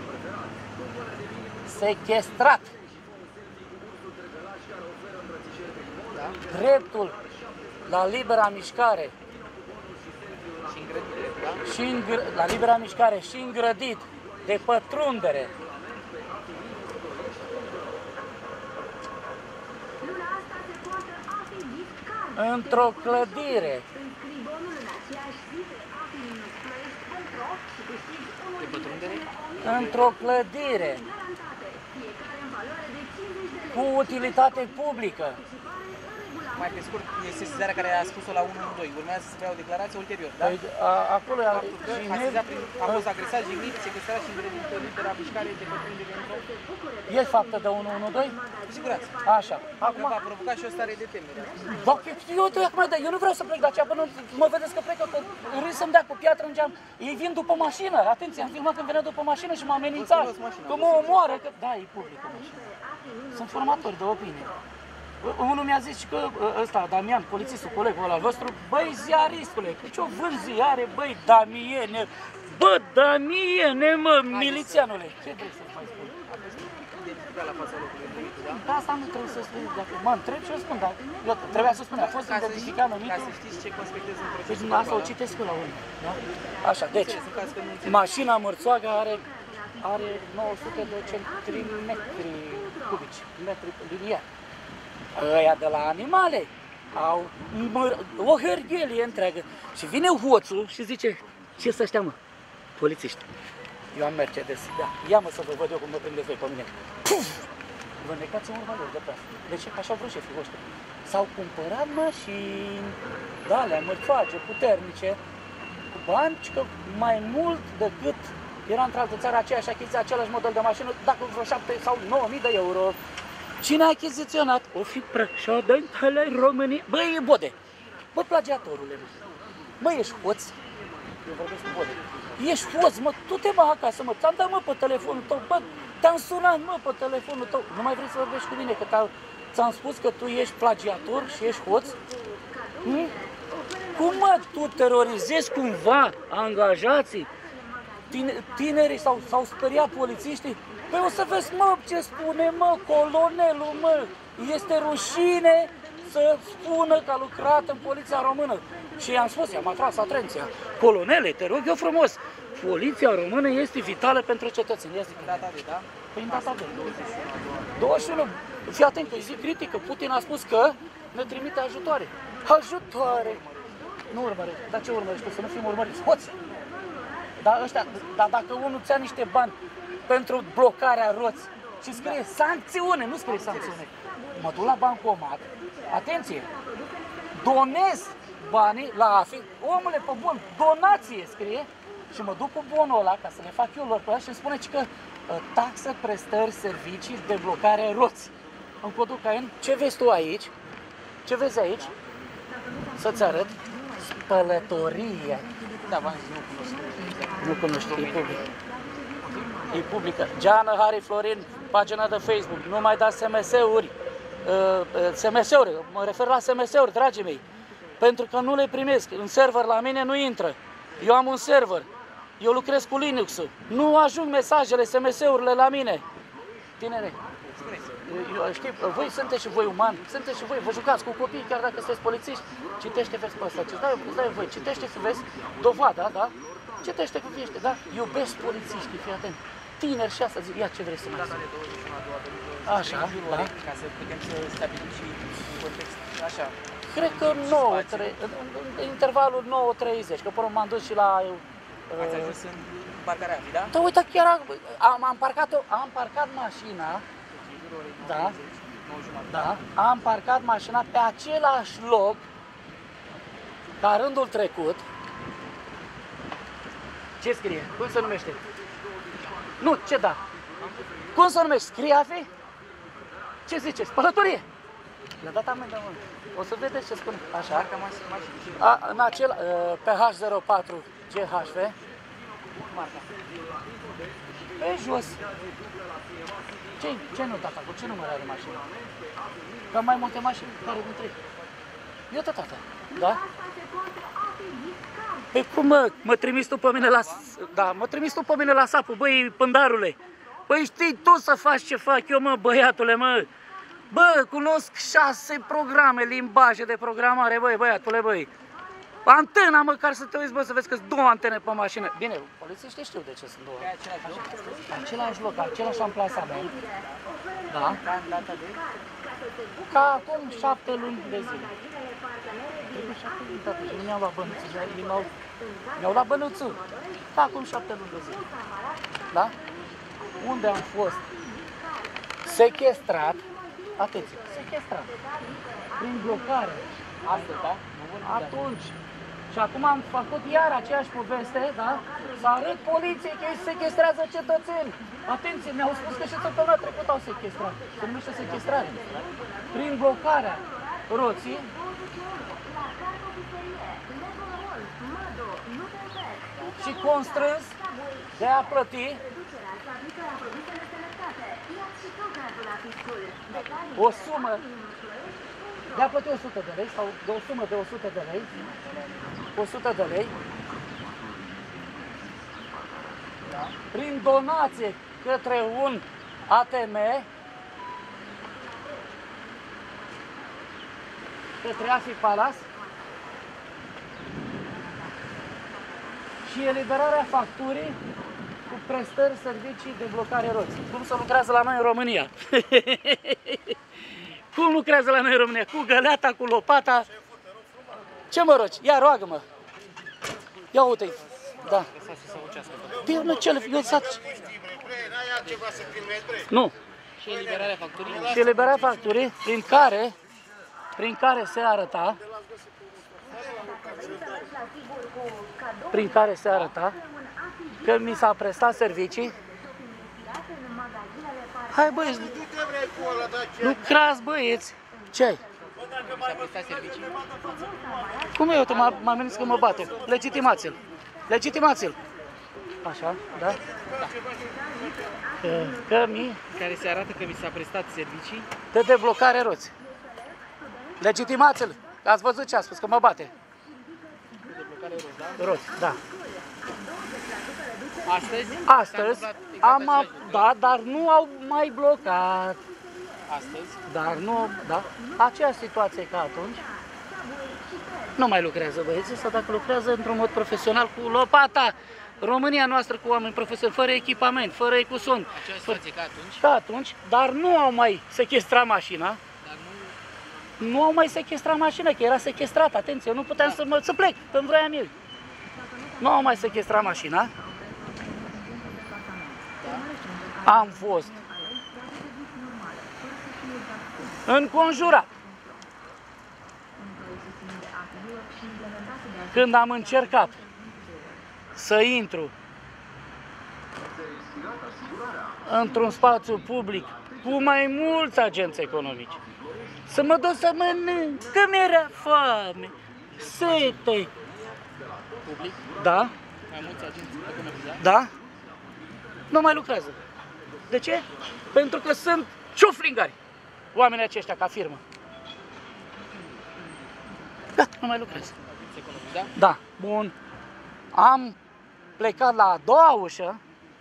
sequestrat. Da? Dreptul la libera mișcare Și îngrădire, da? și îngr- la libera mișcare și îngrădit de pătrundere într-o clădire De pătrundere? într-o clădire cu utilitate publică. Mai pe scurt, este sesizarea care a spus-o la unu unu doi. Urmează să vrea o declarație ulterior, da? Păi, a, acolo a, Faptul că a, sesizat prin, a fost agresat, jignit, sequestrat și îngrădit de libera mișcare de pătrundere într-o... e faptă de unu unu doi? Cu siguranță. Așa. Acum Acum, va provoca și o stare de temere. Doc, eu, eu, acum, eu nu vreau să plec de aceea până mă vedeți că plec, că râs să-mi dea cu piatră în geam. Ei vin după mașină, atenție, am filmat când venea după mașină și m-a amenințat. cunosc mașina. Că mă omoară, că... Da, e publică mașina. Sunt formatori de opinie. Unul mi-a zis că ăsta, Damian, polițistul, colegul ăla al vostru, băi, ziaristule, cu ce-o vând ziare, băi, Damiene, bă, Damiene, mă, milițianule. Ce vrei să-ți mai spun? Identificat la fața locului numitul, da? Da, asta nu trebuie să spui, dacă mă întreb și eu spun, dar eu trebuia să spun, a fost Ca să, identificat știți, ca numitul. să știți ce conspectez în Deci procesul dumneavoastră o verbal, da? citesc eu la unul, da? Așa, deci, În caz că nu înțeleg. mașina mărțoagă are, are nouă sute de centimetri cubici, metri liniari. Ăia de la animale au măr- o hârghelie întreagă. Și vine hoțul și zice, ce să ăștia, mă? Polițiști. Eu am Mercedes, da, ia-mă să vă văd eu cum mă prindeți voi pe mine. Puf! Vă necați în urmă lor de pe Deci așa au vrut șefii voștri. S-au cumpărat mașini, de alea mărțoage, puternice, cu bani, și că mai mult decât era într-altă țară aceeași achiziție, același model de mașină, dacă vreo șapte sau nouă mii de euro. Cine a achiziționat? O fi președintele României. Băi, e Bode! Bă, plagiatorule, mă. Mă, ești hoț? Eu vorbesc cu Bode. Ești hoț, mă, tu te mă acasă, mă. Ți-am dat, mă, pe telefonul tău, bă, te-am sunat, mă, pe telefonul tău. Nu mai vrei să vorbești cu mine, că ți-am spus că tu ești plagiator și ești hoț? Hm? Cum, mă, tu terorizezi cumva angajații? Tine, tinerii s-au, s-au speriat polițiștii? Păi o să vezi, mă, ce spune, mă, colonelul, mă, este rușine să spună că a lucrat în poliția română. Și i-am spus, i-am atras atenția. Colonele, te rog eu frumos, poliția română este vitală pentru cetățeni. Ia zic, Data de, da? păi în data de douăzeci și unu. Fii atent că e zi critică. Putin a spus că ne trimite ajutoare. Ajutoare! Nu urmărești. Dar ce urmărești? Să nu fim urmăriți. Hoți! Dar ăștia, dar dacă unul ți-a niște bani pentru blocarea roți și scrie sancțiune, nu scrie sancțiune, mă duc la bancomat, atenție, donez banii la A F I, omule, pe bun, donație scrie, și mă duc cu bonul ăla, ca să le fac eu lor pe ăla, și îmi spune că taxă, prestări, servicii de blocare roți. în codul Cain. Ce vezi tu aici? Ce vezi aici? Să-ți arăt. Spălătorie. Da, v-am zis, nu cunosc. Nu cunoști, e public. E publică. Geană Hari Florin, pagina de Facebook. Nu mai dați S M S-uri. S M S-uri, mă refer la S M S-uri, dragii mei. Pentru că nu le primesc. În server la mine nu intră. Eu am un server. Eu lucrez cu Linux-ul. Nu ajung mesajele, S M S-urile la mine. Tinere, eu, știi, voi sunteți și voi umani, sunteți și voi, vă jucați cu copii, chiar dacă sunteți polițiști. Citește, vezi pe ăsta, ce dai, îți dai voi, citește să vezi dovada, da? Citește cu fiește, da? Iubesc polițiștii, fii atent. Tineri și asta, zic, ia ce vrei să mai zic. Așa, da? Ca să putem să stabilim și în context, așa. Cred că nouă, în intervalul nouă treizeci, că până m-am dus și la... Ați ajuns în parcarea afi, da? Da, uite, chiar am, am, parcat, am parcat mașina, da, da, am parcat mașina pe același loc ca rândul trecut. Ce scrie? Cum se numește? Nu, ce da? Cum se numește? Scrie afi? Ce zice? Spălătorie! Le-a dat amendă, mă. O să vedeți ce spune. Așa. A, în acel, pe H zero patru G H V. Pe jos. Ce, ce nu, tata? Cu ce număr are mașina? Că mai multe mașini. Care dintre ei? Iată, tata. Da? Păi cum, mă? Mă trimis tu pe mine la... Da, mă trimis tu pe mine la sapul, băi, pândarule. Păi știi tu să faci ce fac eu, mă, băiatule, mă. Bă, cunosc șase programe, limbaje de programare, băi, băiatule, băi. Antena măcar să te uiți, bă, să vezi că sunt două antene pe mașină. Bine, polițiștii știu de ce sunt două. Pe același loc? Același loc, același amplasament. Da? Ca în data de... Ca acum șapte luni de zile. Trebuie șapte luni, tată, și nu mi-au luat bănuțul, mi-au luat bănuțul. Ca acum șapte luni de zile. Da? Unde am fost sequestrat, atenție, sequestrat, prin blocare. Astăzi, da? Atunci. Și acum am făcut iar aceeași poveste, da? Să arăt poliției că ei sequestrează cetățeni. Atenție, mi-au spus că și săptămâna trecută au sequestrat. Se numește sequestrare. Prin blocarea roții. Și constrâns de a plăti o sumă de a plăti o sută de lei sau de o sumă de o sută de lei, o sută de lei, da, prin donație către un A T M, către Afi Palace, și eliberarea facturii cu prestări, servicii de blocare roți. Cum se lucrează la noi în România? Cum lucrează la noi în România? Cu găleata, cu lopata. Ce mă rogi? Ia, roagă-mă. Ia uite-i. Da. Bine, nu, ce le lăsați? Nu. Și eliberarea facturii? Și eliberarea facturii prin care, prin care se arăta, prin care se arăta că mi s-a prestat servicii. Hai, băieți, lucrați, băieți. Ce ai? Cum e? Uite, m-am venit că mă bate. Legitimați-l. Legitimați-l. Așa, da? Că, că mi... Care se arată că mi s-a prestat servicii. De deblocare roți. Legitimați-l. Ați văzut ce a spus, că mă bate. Deblocare roți, da? Roți, da. Astăzi? Astăzi am, a, da, dar nu au mai blocat. Astăzi? Dar nu, da, aceeași situație ca atunci. Nu mai lucrează băieții, sau dacă lucrează într-un mod profesional cu lopata. România noastră cu oameni profesioniști, fără echipament, fără ecuson. Aceeași situație ca atunci? Ca atunci, dar nu au mai sequestrat mașina. Dar nu... Nu au mai sequestrat mașina, că era sequestrată, atenție, eu nu puteam să, mă, să plec, că îmi vroiam eu. Nu au mai sequestrat mașina. Am fost înconjurat. Când am încercat să intru într-un spațiu public cu mai mulți agenți economici. Să mă duc să mănânc, că mi-era foame, sete. Public? Da? Mai mulți agenți economici, da? Da? Nu mai lucrează. De ce? Pentru că sunt ciuflingari oamenii aceștia ca firmă. Da, nu mai lucrează. da? Da, bun. Am plecat la a doua ușă,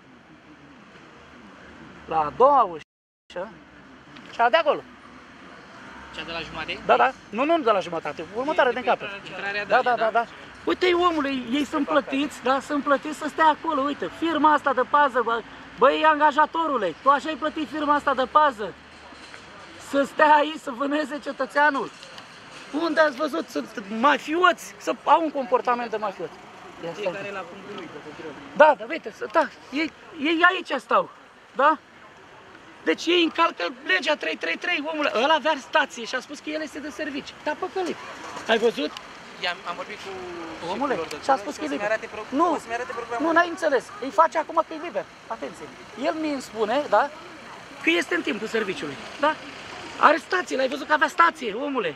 la a doua ușă, cea de acolo. Cea de la jumătate? Da, da, nu, nu de la jumătate, următoarea din capăt. Intrarea Da, da, da, da. Uite, omule, ei sunt plătiți, da, sunt plătiți să stea acolo, uite, firma asta de pază, bă, băi, angajatorule, tu așa ai plătit firma asta de pază, să stea aici, să vâneze cetățeanul. Unde ați văzut, sunt mafioți, să au un comportament de mafioți. Fiecare la punctul lui, de control. Da, da, uite, da, ei, ei aici stau, da? Deci ei încalcă legea trei trei trei, omule, ăla avea stație și a spus că el este de servici. Te-a păcălit. Ai văzut? Am, am vorbit cu Omule, și a spus că e liber. Nu, Nu, nu, n-ai înțeles. Îi face acum că e liber. Atenție. El mi spune, da, că este în timpul serviciului, da? Are stație, l-ai văzut că avea stație, omule.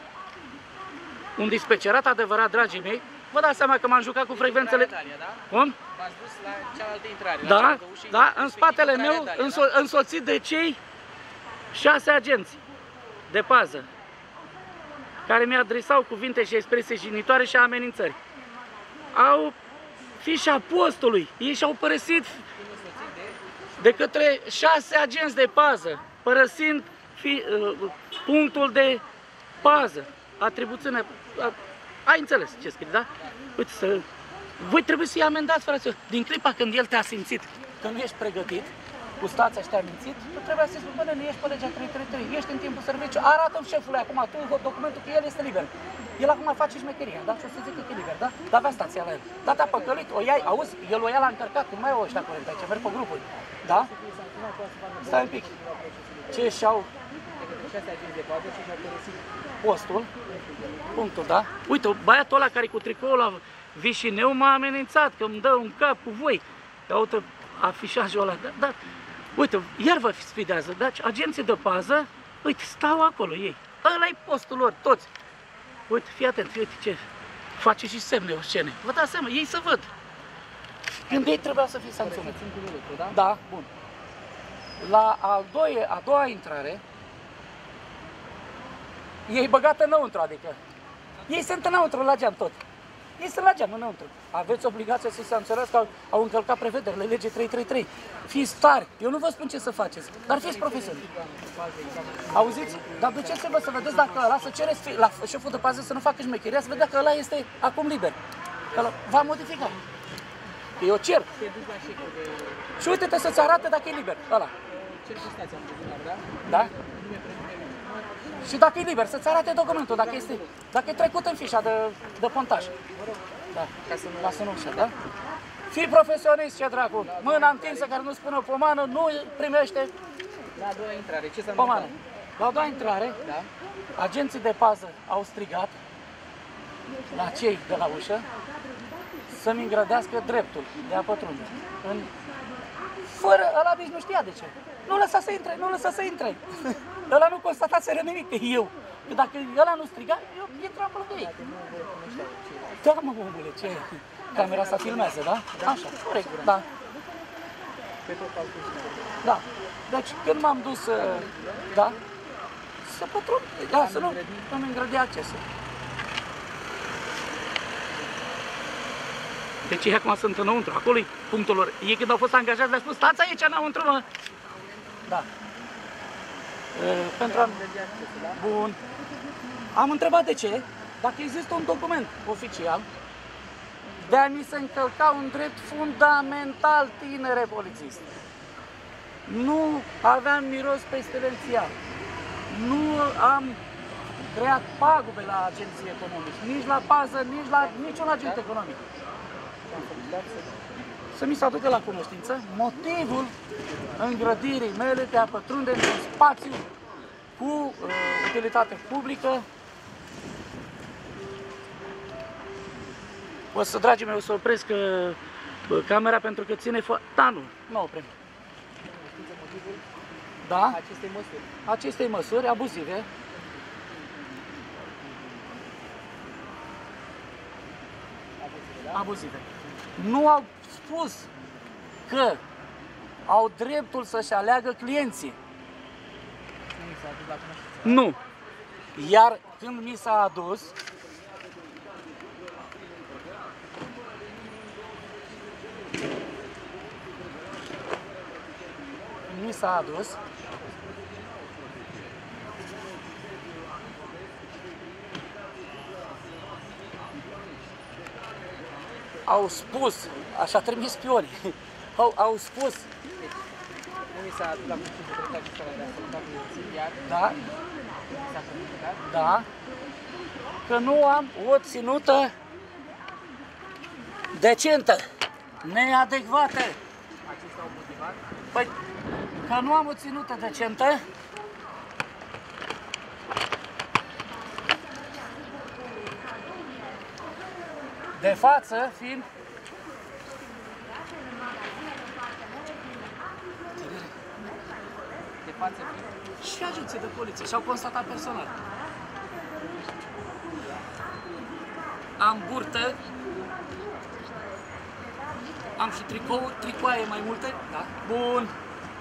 Un dispecerat adevărat, dragii mei, vă dați seama că m-am jucat cu frecvențele... Da? Cum? V-ați dus la cealaltă intrare. la Da, cealaltă ușă, da, în respectiv spatele intrarea meu, Dalia, înso da? însoțit de cei șase agenți de pază, care mi adresau cuvinte și expresii jignitoare și amenințări. Au fișa postului, ei și-au părăsit de către șase agenți de pază, părăsind fi, uh, punctul de pază, atribuțiunea. Uh, ai înțeles ce scrie, da? Uite, să, voi trebuie să-i amendați, frate. Din clipa când el te-a simțit că nu ești pregătit, cu stația și te-a mințit, tu trebuia să-i spui, bă, nu ești pe legea trei trei trei, ești în timpul serviciu, arată-mi șefului acum, tu documentul că el este liber. El acum face șmecheria, da? Și o să zic că e liber, da? Dar avea stația la el. Da, te-a păcălit, o iai, auzi, el o ia la încărcat, nu mai o ăștia curent aici, merg pe grupuri, da? Stai un pic. Ce și-au postul, punctul, da? Uite, băiatul ăla care cu tricoul la Vișineu m-a amenințat că îmi dă un cap cu voi. Ia uite afișajul ăla, da, da. Uite, iar vă sfidează, deci agenții de pază, uite, stau acolo ei. Ăla-i postul lor, toți. Uite, fii atent, uite ce face și semne o scene. Vă dați seama, ei să văd. Când ei trebuia să fie sancționați. Da, bun. La a doua, a doua intrare, ei băgată înăuntru, adică. Ei sunt înăuntru la geam tot. Ei sunt la geam înăuntru. Aveți obligația să-i sancționați că au, au încălcat prevederile legii trei trei trei. Fiți tari. Eu nu vă spun ce să faceți, dar fiți profesioniști. Auziți? Dar duceți-vă să vedeți dacă ăla, să cereți la șeful de pază să nu facă șmecheria, să vedeți că ăla este acum liber. Că va modifica. Eu cer. Și uite-te să-ți arate dacă e liber, ăla. Da? Și dacă e liber, să-ți arate documentul, dacă este, dacă e trecut în fișa de, de pontaj. Da, ca să nu lasă ușa, da? Fii profesionist, ce dracu, mâna întinsă care nu spune o pomană, nu primește la a doua intrare, ce s-a pomană. întâmplat? La a doua intrare, Da? agenții de pază au strigat la cei de la ușă să-mi îngrădească dreptul de a pătrunde. În... Fără, ăla nici nu știa de ce. Nu lăsa să intre, nu lăsa să intre. Ăla nu constataseră nimic, că eu. Că dacă ăla nu striga, eu intram pe lângă ei. Da, mă, omule, ce? Camera asta filmează, da? Așa, corect, da. Da. Deci, când m-am dus, da, să pătrund, da, să nu îmi îngrădea accesul. Deci ei acum sunt înăuntru, acolo-i punctul lor. Ei când au fost angajați le-a spus, stați aici înăuntru, mă. Da. E, pentru a... Bun. Am întrebat de ce, dacă există un document oficial de a mi se încălca un drept fundamental, tinere polițist. Nu aveam miros pestilențial. Nu am creat pagube la agenții economici, nici la pază, nici la niciun agent economic. Să mi se aducă la cunoștință motivul îngrădirii mele de a pătrunde într-un spațiu cu uh, utilitate publică. O să, dragii mei, o să opresc uh, camera pentru că ține foarte... Da, nu, nu oprim. da, acestei măsuri. acestei măsuri abuzive. Abuzive. Nu au spus că au dreptul să-și aleagă clienții. Nu mi s-a adus la cunoștință. Nu. Iar când mi s-a adus, când mi s-a adus, au spus, așa trimis spionii, au, au spus, Nu mi s-a adus la cunoștință că acesta de a saluta clienții, iar da, s-a comunicat. da, că nu am o ținută decentă, neadecvată. Acestea au motivat. Păi, că nu am o ținută decentă, de față fiind De față fiind. și agenții de poliție și au constatat personal. Am burtă, am și tricouri, tricoaie mai multe, da? Bun.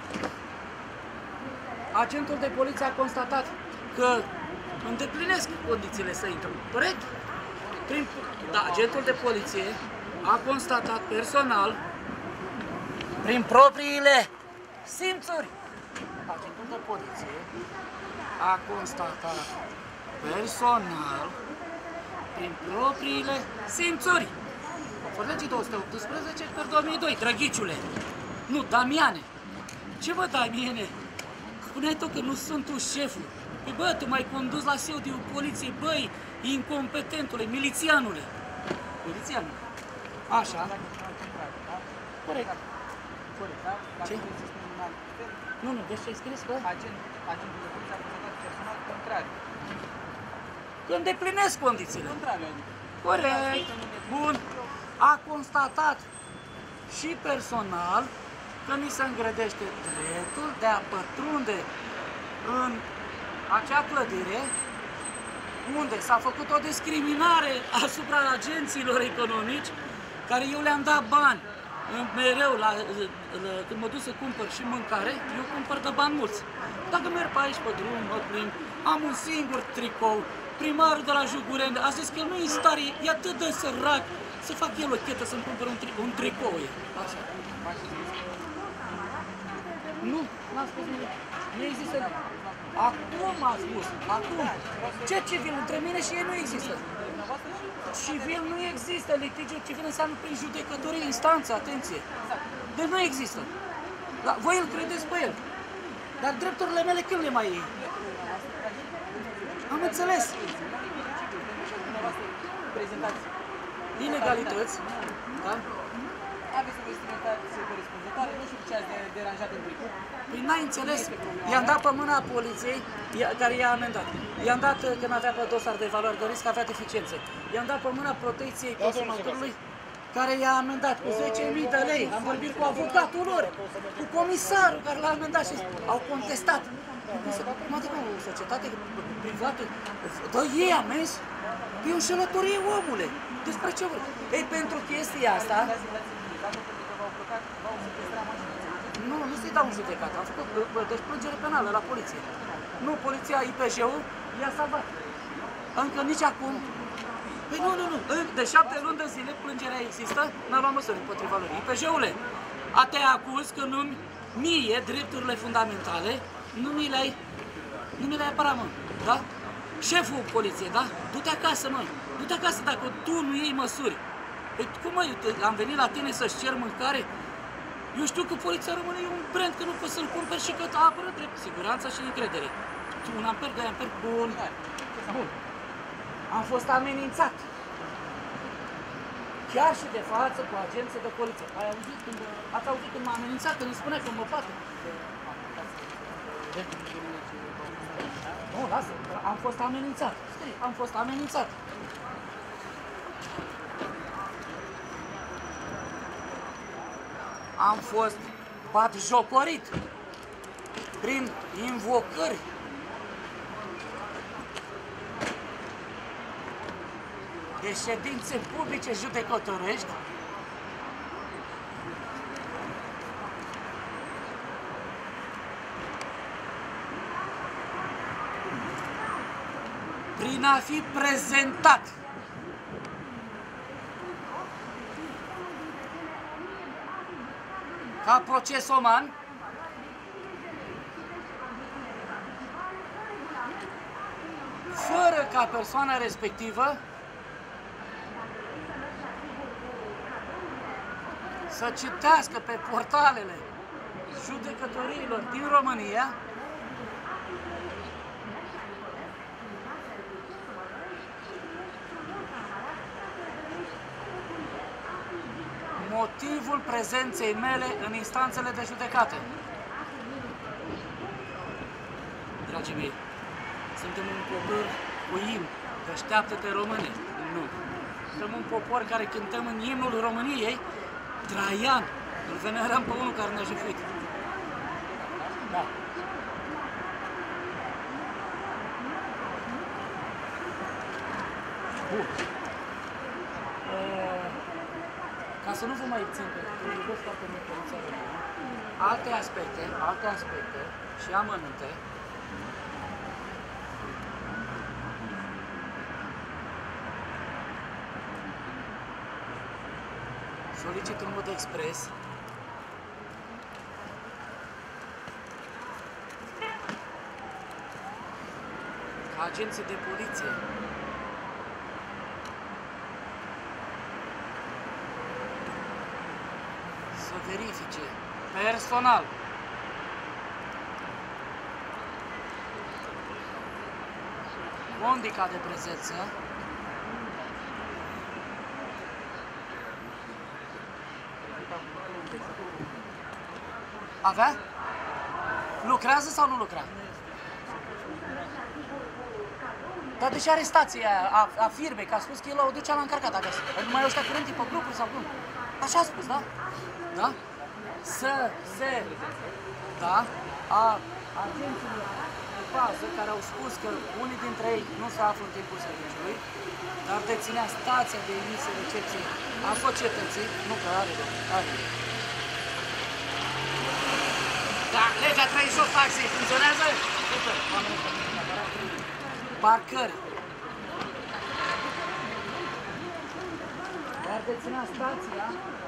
Agentul de poliție a constatat că îndeplinesc condițiile să intru, corect? Prin, da, agentul de poliție a constatat personal, prin propriile simțuri, agentul de poliție a constatat personal, prin propriile simțuri, conform legii două sute optsprezece pe două mii doi, drăghiciule, nu, Damiane. Ce bă, Damiane? Spuneai tu că nu sunt tu șeful. Păi bă, tu m-ai condus la sediul poliției, băi, incompetentule, milițianule. Milițianul. Așa. Corect. Corect, da? Dacă Ce? vreți să spunem un alt fel, Nu, nu, deci ce ai scris, bă? agent, agentul de poliție a constatat personal contrar. Că îndeplinesc condițiile. Contrar, adică. Corect. Bun. A constatat și personal că mi se îngrădește dreptul de a pătrunde în acea clădire unde s-a făcut o discriminare asupra agenților economici care eu le-am dat bani mereu la, la, când mă duc să cumpăr și mâncare, eu cumpăr de bani mulți. Dacă merg pe aici pe drum, mă plimb, am un singur tricou, primarul de la Jugureni a zis că el nu e în stare, e atât de sărac să fac el o chetă să-mi cumpăr un, tri, un tricou. E. Așa. Nu, n-am spus nimic. Nu există. Acum a spus, acum. Ce civil între mine și ei nu există. Civil nu există. Litigiul civil înseamnă prin judecătorie, instanță, atenție. Deci nu există. Dar voi îl credeți pe el. Dar drepturile mele când le mai iei? Am înțeles. Prezentați. Ilegalități. Da? Aveți o vestimentație corespunzătoare, nu știu ce ați deranjat în tricou. Păi n-ai înțeles? I-am dat pe mâna poliției, care i-a amendat. I-am dat, când avea pe dosar de valoare de risc, avea deficiențe. I-am dat pe mâna protecției consumatorului, care i-a amendat cu zece mii de lei. Am vorbit cu avocatul lor, cu comisarul care l-a amendat și au contestat. Cum adică o societate privată dă ei amenzi? E o înșelătorie, omule. Despre ce vor? Ei, pentru chestia asta... Nu, nu să-i dau în judecată. Am făcut deci plângere penală la poliție. Nu, poliția I P J-ul i-a salvat. Încă nici acum. Păi nu, nu, nu. De șapte luni de zile plângerea există, n-a luat măsuri împotriva lor. I P J-ule, a te acuz că nu-mi mie drepturile fundamentale, nu mi le-ai, nu mi le-ai apărat, mă. Da? Șeful poliției, da? Du-te acasă, mă. Du-te acasă dacă tu nu iei măsuri. Păi cum, mă, am venit la tine să-și cer mâncare? Eu știu că poliția rămâne un brand, că nu poți să-l cumperi și că apără drept siguranța și încredere. Un amper, doi amper, bun. Bun. Am fost amenințat. Chiar și de față cu agenții de poliție. Ai auzit când, ați auzit când m-a amenințat, când îmi spunea că mă bate? Nu, lasă, am fost amenințat. Scrie, am fost amenințat. Am fost batjocorit prin invocări de ședințe publice judecătorești, prin a fi prezentat ca procesoman fără ca persoana respectivă să citească pe portalele judecătoriilor din România motivul prezenței mele în instanțele de judecată. Dragii mei, suntem un popor cu imn, așteaptă-te române. Nu. Suntem un popor care cântăm în imnul României Traian. Îl venerăm pe unul care ne-a jefuit. Da. Bun. Ca să nu vă mai țin, pentru că iubesc foarte mult poliția română, alte aspecte, alte aspecte și amănunte solicit în mod expres ca agenții de poliție să verifice personal condica de prezență avea? Lucrează sau nu lucrează? Dar de ce arestația a, a firmei, că a spus că el o ducea la încărcat acasă? Păi nu mai ăștia curentii pe grupuri sau cum? Așa a spus, da? Da? Să se, da, a agenților de pază care au spus că unii dintre ei nu se află în timpul serviciului, dar deținea stația de emisie recepție a societății, nu că are, are. Da, legea treizeci și opt taxi funcționează? Super, parcări. Dar deținea stația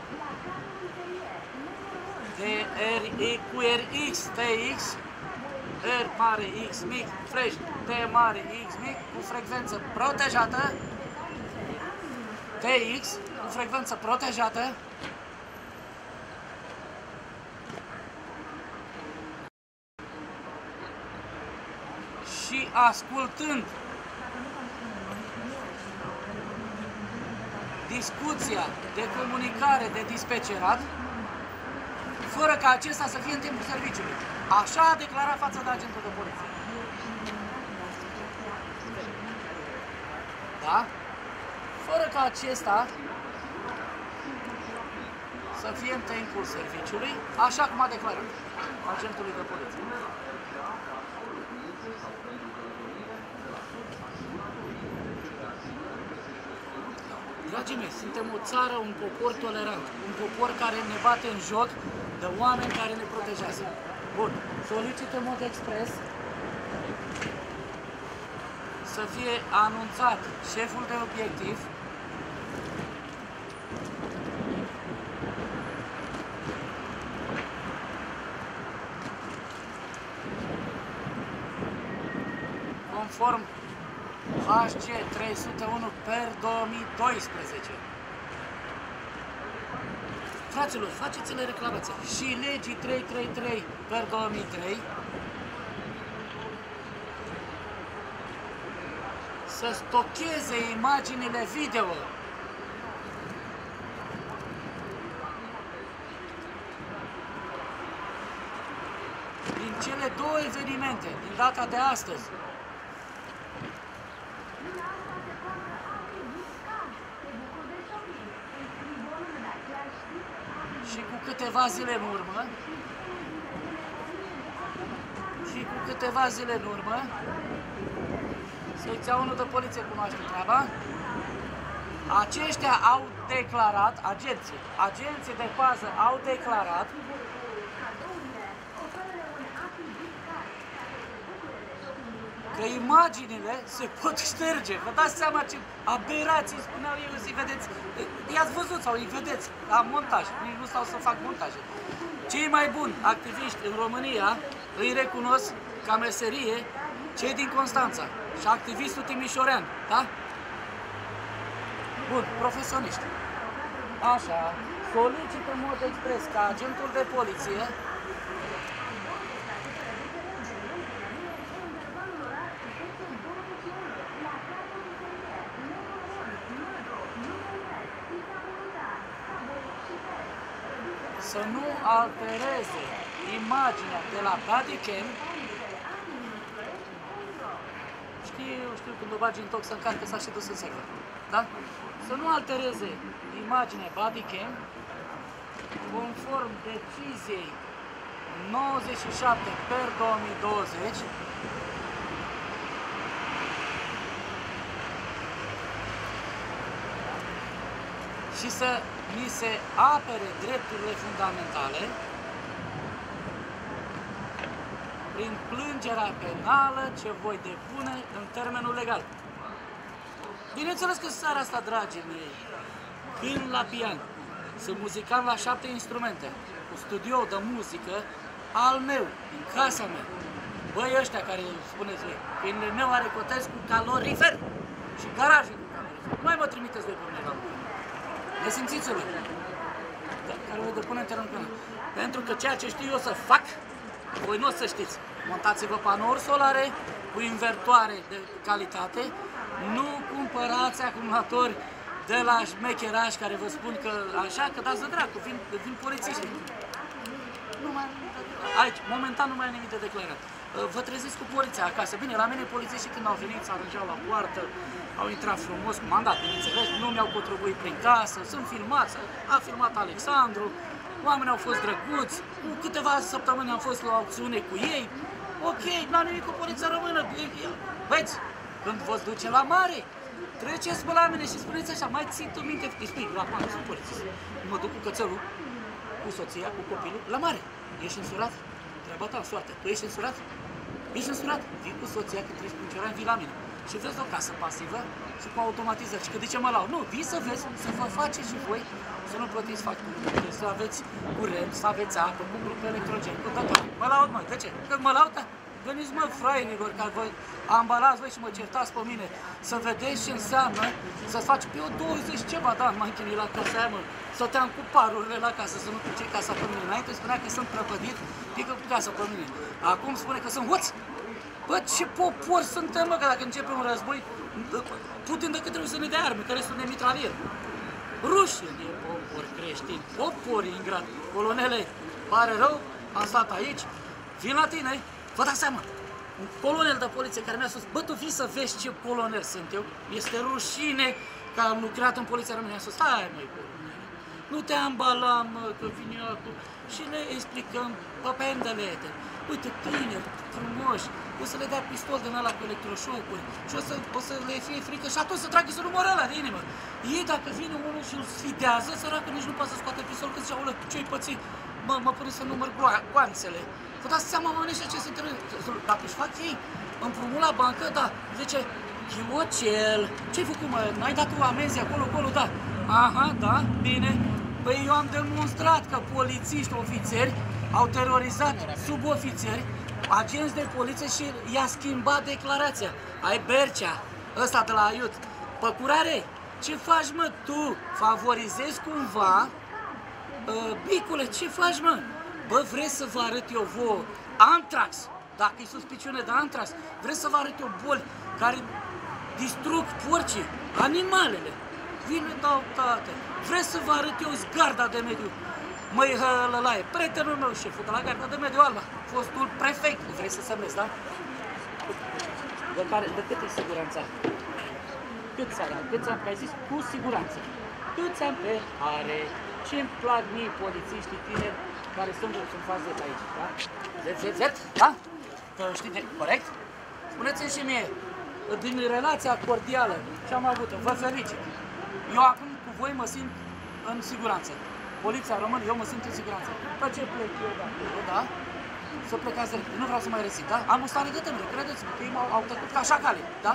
de R cu R X, T X, R mare X mic, fresh, T mare X mic, cu frecvență protejată, T X cu frecvență protejată, și ascultând discuția de comunicare de dispecerat, fără ca acesta să fie în timpul serviciului. Așa a declarat față de agentul de poliție. Da? Fără ca acesta să fie în timpul serviciului, așa cum a declarat agentului de poliție. Dragii mei, suntem o țară, un popor tolerant, un popor care ne bate în joc de oameni care ne protejează. Bun, solicit în mod expres să fie anunțat șeful de obiectiv conform H G trei sute unu per două mii doisprezece. Fraților, faceți-le reclamație. Și legii trei sute treizeci și trei per două mii trei să stocheze imaginile video din cele două evenimente din data de astăzi. Și cu câteva zile în urmă, și cu câteva zile în urmă, secția unu de poliție cunoaște treaba, aceștia au declarat, agenții, agenții de pază au declarat că imaginile se pot șterge. Vă dați seama ce aberații spuneau eu, să-i vedeți, i-ați văzut sau îi vedeți la montaj, nici nu stau să fac montaje. Cei mai buni activiști în România îi recunosc ca meserie cei din Constanța și activistul timișorean, da? Bun, profesioniști. Așa, solicită în mod expres ca agentul de poliție să nu altereze imaginea de la bodycam. Știu, știu, când o bagi în toc să încarcă, s-a și dus în server. Da? Să nu altereze imaginea bodycam conform deciziei nouăzeci și șapte per două mii douăzeci și să mi se apere drepturile fundamentale prin plângerea penală ce voi depune în termenul legal. Bineînțeles că seara asta, dragii mei, când la pian, sunt muzicant la șapte instrumente, cu studio de muzică al meu, în casa mea. Băi, ăștia care spuneți voi, câinele meu are cotez cu calorifer și garaje cu calorifer. Nu mai mă trimiteți voi pe mine la lucru. Nesimțiți-vă, care vă depune în termenul penal. Pentru că ceea ce știu eu să fac, voi nu o să știți. Montați-vă panouri solare cu invertoare de calitate. Nu cumpărați acumulatori de la șmecherași care vă spun că așa, că dați de dracu, vin, vin polițiștii. Nu mai am nimic de declarat. Aici, momentan nu mai am nimic de declarat. Vă treziți cu poliția acasă. Bine, la mine polițiștii când au venit, s-au aranjat la poartă, au intrat frumos cu mandat, bineînțeles, nu mi-au contribuit prin casă, sunt filmați, a filmat Alexandru, oamenii au fost drăguți, cu câteva săptămâni am fost la acțiune cu ei. Ok, n-am nimic cu poliția română. Băieți, când vă duce la mare, treceți pe la mine și spuneți așa, mai ții tu minte, îi spui, la mare, sunt polițist. Mă duc cu cățelul, cu soția, cu copilul, la mare. Ești însurat? Treaba ta, soartă. Tu ești însurat? Ești însurat? Vii cu soția, când treci prin Cioran, vii la mine. Și vezi o casă pasivă și cu automatizări. Și că de ce mă lau? Nu, vii să vezi, să vă faceți și voi, să nu plătiți facturi, să aveți curent, să aveți apă, cu grup electrogen, cu toate. Mă laud, mă, de ce? Că mă laud, da? Veniți, mă, fraierilor, care vă ambalați voi și mă certați pe mine, să vedeți ce înseamnă să-ți faci pe o douăzeci ceva, da, m-am chinuit la casa aia, mă, stăteam cu parurile la casă, să nu pice casa pe mine. Înainte spunea că sunt prăpădit, pică cu casa pe mine. Acum spune că sunt hoți. Bă, ce popor suntem, mă, că dacă începe un război, Putin decât trebuie să ne dea arme, care sunt de mitralier. Rușii e popor creștin, popor ingrat. Colonele, pare rău, am stat aici, vin la tine, vă dați seama. Un colonel de poliție care mi-a spus, bă, tu vii să vezi ce colonel sunt eu. Este rușine că am lucrat în poliția română. Mi-a spus, stai, măi, colonel, nu te ambalam, mă, că vin eu acum. Și le explicăm păpendele. Uite, tineri, frumoși, o să le dea pistol din ăla cu electroșocuri și o să, o să le fie frică și atunci să tragă să numără ăla de inimă. Ei, dacă vine unul și îl sfidează, săracul nici nu poate să scoate pistol, că zicea, olă, ce-ai pățit? Mă, mă pune să număr guanțele. Vă dați seama, mă, ăștia ce se întâmplă? Dacă își fac ei împrumut la bancă, da, zice, Chiocel, ce-ai făcut, mă, n-ai dat tu amenzi acolo, acolo, da. Aha, da, bine. Păi eu am demonstrat că polițiști, ofițeri, au terorizat subofițeri, agenți de poliție și i-a schimbat declarația. Ai Bercea, ăsta de la Aiut. Păcurare, ce faci, mă, tu? Favorizezi cumva? Uh, Bicule, ce faci, mă? Bă, vreți să vă arăt eu vouă antrax, dacă e suspiciune de antrax, vreți să vă arăt eu boli care distrug porcii, animalele. Vine, dau, tată. Vreți să vă arăt eu zgarda de mediu? Măi, hălălaie, prietenul meu, șeful de la Garda de Mediu Alba, fostul prefect, vrei să semnezi, da? De, care, de cât e siguranța? Câți ani? Câți ani? Că ai zis? Cu siguranță. Câți ani pe are? Ce-mi plac mie polițiștii tineri care sunt în fază aici, da? Zet, zet, zet, da? că știi de... Corect? Spuneți-mi și mie, din relația cordială ce am avut-o, vă felicit. Eu acum cu voi mă simt în siguranță. Poliția română, eu mă simt în siguranță. Pe ce plec eu, da? Da? Să plecați de repede. Nu vreau să mai resit, da? Am o stare de temere, credeți-mă, că ei m-au au tăcut ca șacale, da?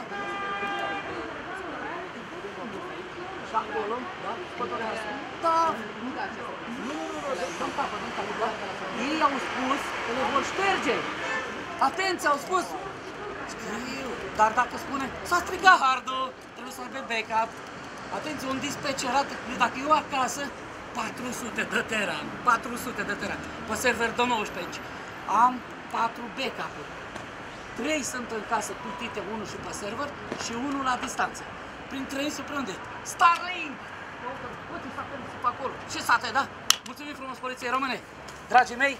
Și acolo, da? Spătorească. Da! Nu, nu, nu, nu, dăm capă, dăm capă, da? Ei au spus că le vor șterge. Atenție, au spus! Știu, dar dacă spune, s-a strigat hardul, trebuie să aibă backup. Atenție, un dispecerat, dacă eu acasă, patru sute de teran, patru sute de teran, pe server de nouăsprezece. Am patru backup-uri. trei sunt în casă plutite, unul și pe server și unul la distanță. Printre ei se prinde Starlink! Uite, sateliții pe acolo. Ce sate, da? Mulțumim frumos Poliției Române! Dragii mei!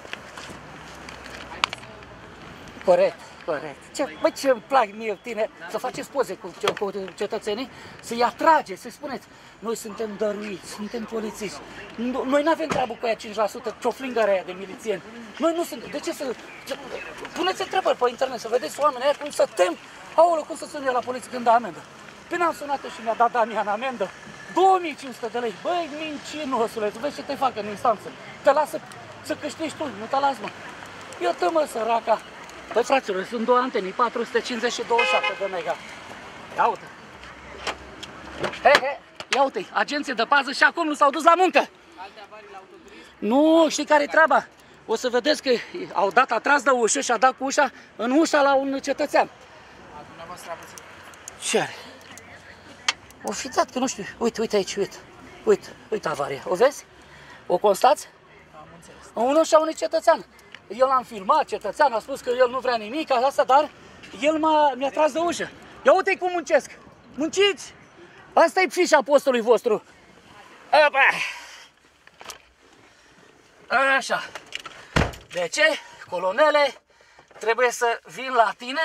Corect, corect. Ce, bă, ce îmi plac mie tine să faceți poze cu, cu cetățenii, să-i atrage, să-i spuneți, noi suntem dăruiți, suntem polițiști. Noi nu avem treabă cu aia cinci la sută cioflingărea aia de milițieni. Noi nu suntem. De ce să... Ce, puneți întrebări pe internet să vedeți oamenii aia cum să tem. Aoleu, cum să sun eu la poliție când dă amendă? Până am sunat-o și mi-a dat Damian amendă. două mii cinci sute de lei. Băi, mincinosule, tu vezi ce te fac în instanță. Te lasă să câștigi tu, nu te las, mă. Eu te mă, săraca. Păi, fraților, sunt două anteni, patru sute cincizeci și douăzeci și șapte de mega. Ia uite. He, he, ia uite, agenție de pază și acum nu s-au dus la muncă. Alte avarii la autoturism? Nu, știi care-i treaba? O să vedeți că au dat atras de ușă și a dat cu ușa în ușa la un cetățean. A dumneavoastră a pățit? Ce are? O fi dat, că nu știu. Uite, uite aici, uite. Uite, uite avaria. O vezi? O constați? Am înțeles. În ușa unui cetățean. Eu l-am filmat, cetățean a spus că el nu vrea nimic, asta, dar el mi-a tras de ușă. Ia uite cum muncesc. Munciți! Asta e fișa postului vostru. Opa! Așa. De ce, colonele, trebuie să vin la tine?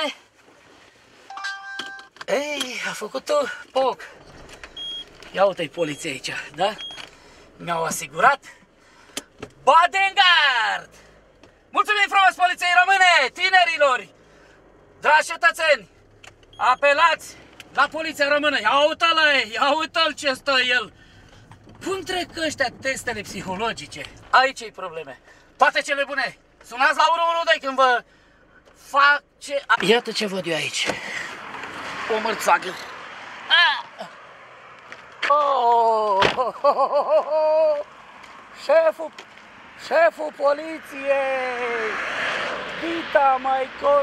Ei, a făcut-o poc. Ia uite-i poliția aici, da? Mi-au asigurat Badengard! Mulțumim frumos Poliției Române, tinerilor! Dragi cetățeni, apelați la Poliția Română. Ia uite-l, ia uite-l ce stă el. Cum trec ăștia testele psihologice? Aici e probleme. Toate cele bune. Sunați la unu unu doi când vă fac ce... Iată ce văd eu aici. O mărțagă. Ah! Oh, oh, oh, oh, oh, oh. Șeful, șeful poliției, Vita mai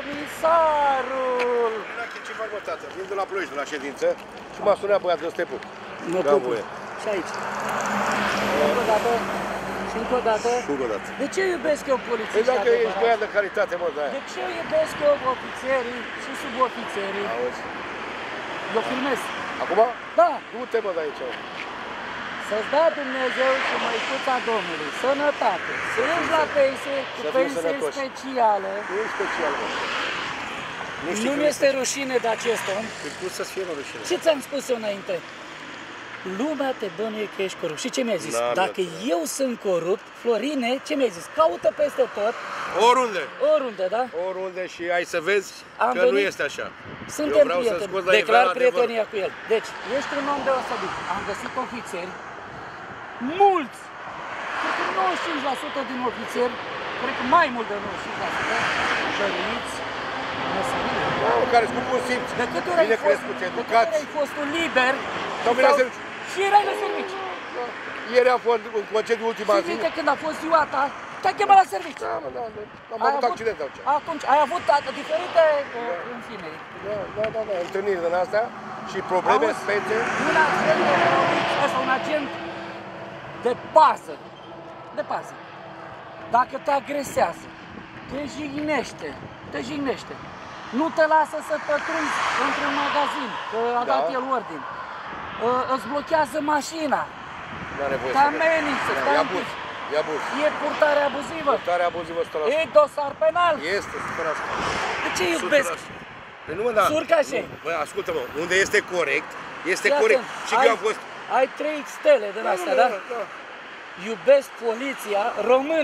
comisarul. Ce fac, mă, tată? Vin de la Ploiești, de la ședință și m-a sunat băiatul Stepu. Mă bucur. Și aici. Încă o dată. Și încă o dată. Și încă o dată. De ce iubesc eu polițiști? Păi dacă ești băiat de calitate, mă, da. De ce iubesc eu ofițerii și subofițerii? Auzi? Eu filmez. Acum? Da. Du-te, mă, de aici. Să-ți dea Dumnezeu și măicuța Domnului sănătate, să ieși la pensie cu Să fim pensie sănătoși. specială. Nu e special, mă. Nu știu Nu-mi cum este rușine de acest om. Păi tu să-ți fie, mă, rușine. Ce ți-am spus eu înainte? Lumea te bănuie că ești corupt. Și ce mi-ai zis? Da, Dacă da, eu sunt corupt, Florine, ce mi-ai zis? Caută peste tot, Oriunde. oriunde, da? Oriunde și ai să vezi Am că nu venit- este așa. Suntem vreau să prieteni. scot la Declar iveală prietenia cu el. Deci, ești un om deosebit. Am găsit ofițeri, mulți, cred că nouăzeci și cinci la sută din ofițeri, cred că mai mult de nouăzeci și cinci la sută, dăruiți meserie. Da, care sunt cu bun simț. De câte ori ai Bine fost, crescuți, de câte ori educați. ai fost un liber Sau bine la serviciu. și erai la serviciu. Ieri am fost în concediu ultima Și zi. uite când a fost ziua ta, te-a chemat la serviciu. Da, mă, da, da. Am Ai avut accident atunci. Atunci ai avut a- diferite, uh, în fine. Da, da, da, da, întâlniri din astea și probleme, Auzi? spețe. Un agent de ăsta, un agent de pază, de pază. Dacă te agresează, te jignește, te jignește, nu te lasă să pătrunzi într-un magazin, că a Da. dat el ordin, uh, îți blochează mașina, N-are nevoie te să amenință, vezi. te E abuz. abuz. E abuz. E purtare abuzivă, Tare abuzivă o sută la sută. e dosar penal. Este, o sută la sută. De ce o sută iubesc? la sută. Păi nu, mă, da. Surcașe. Băi, ascultă-mă, unde este corect, este Fii corect. atent, Și ai- eu am fost... Ai trei stele din astea, da? da? Iubesc poliția română.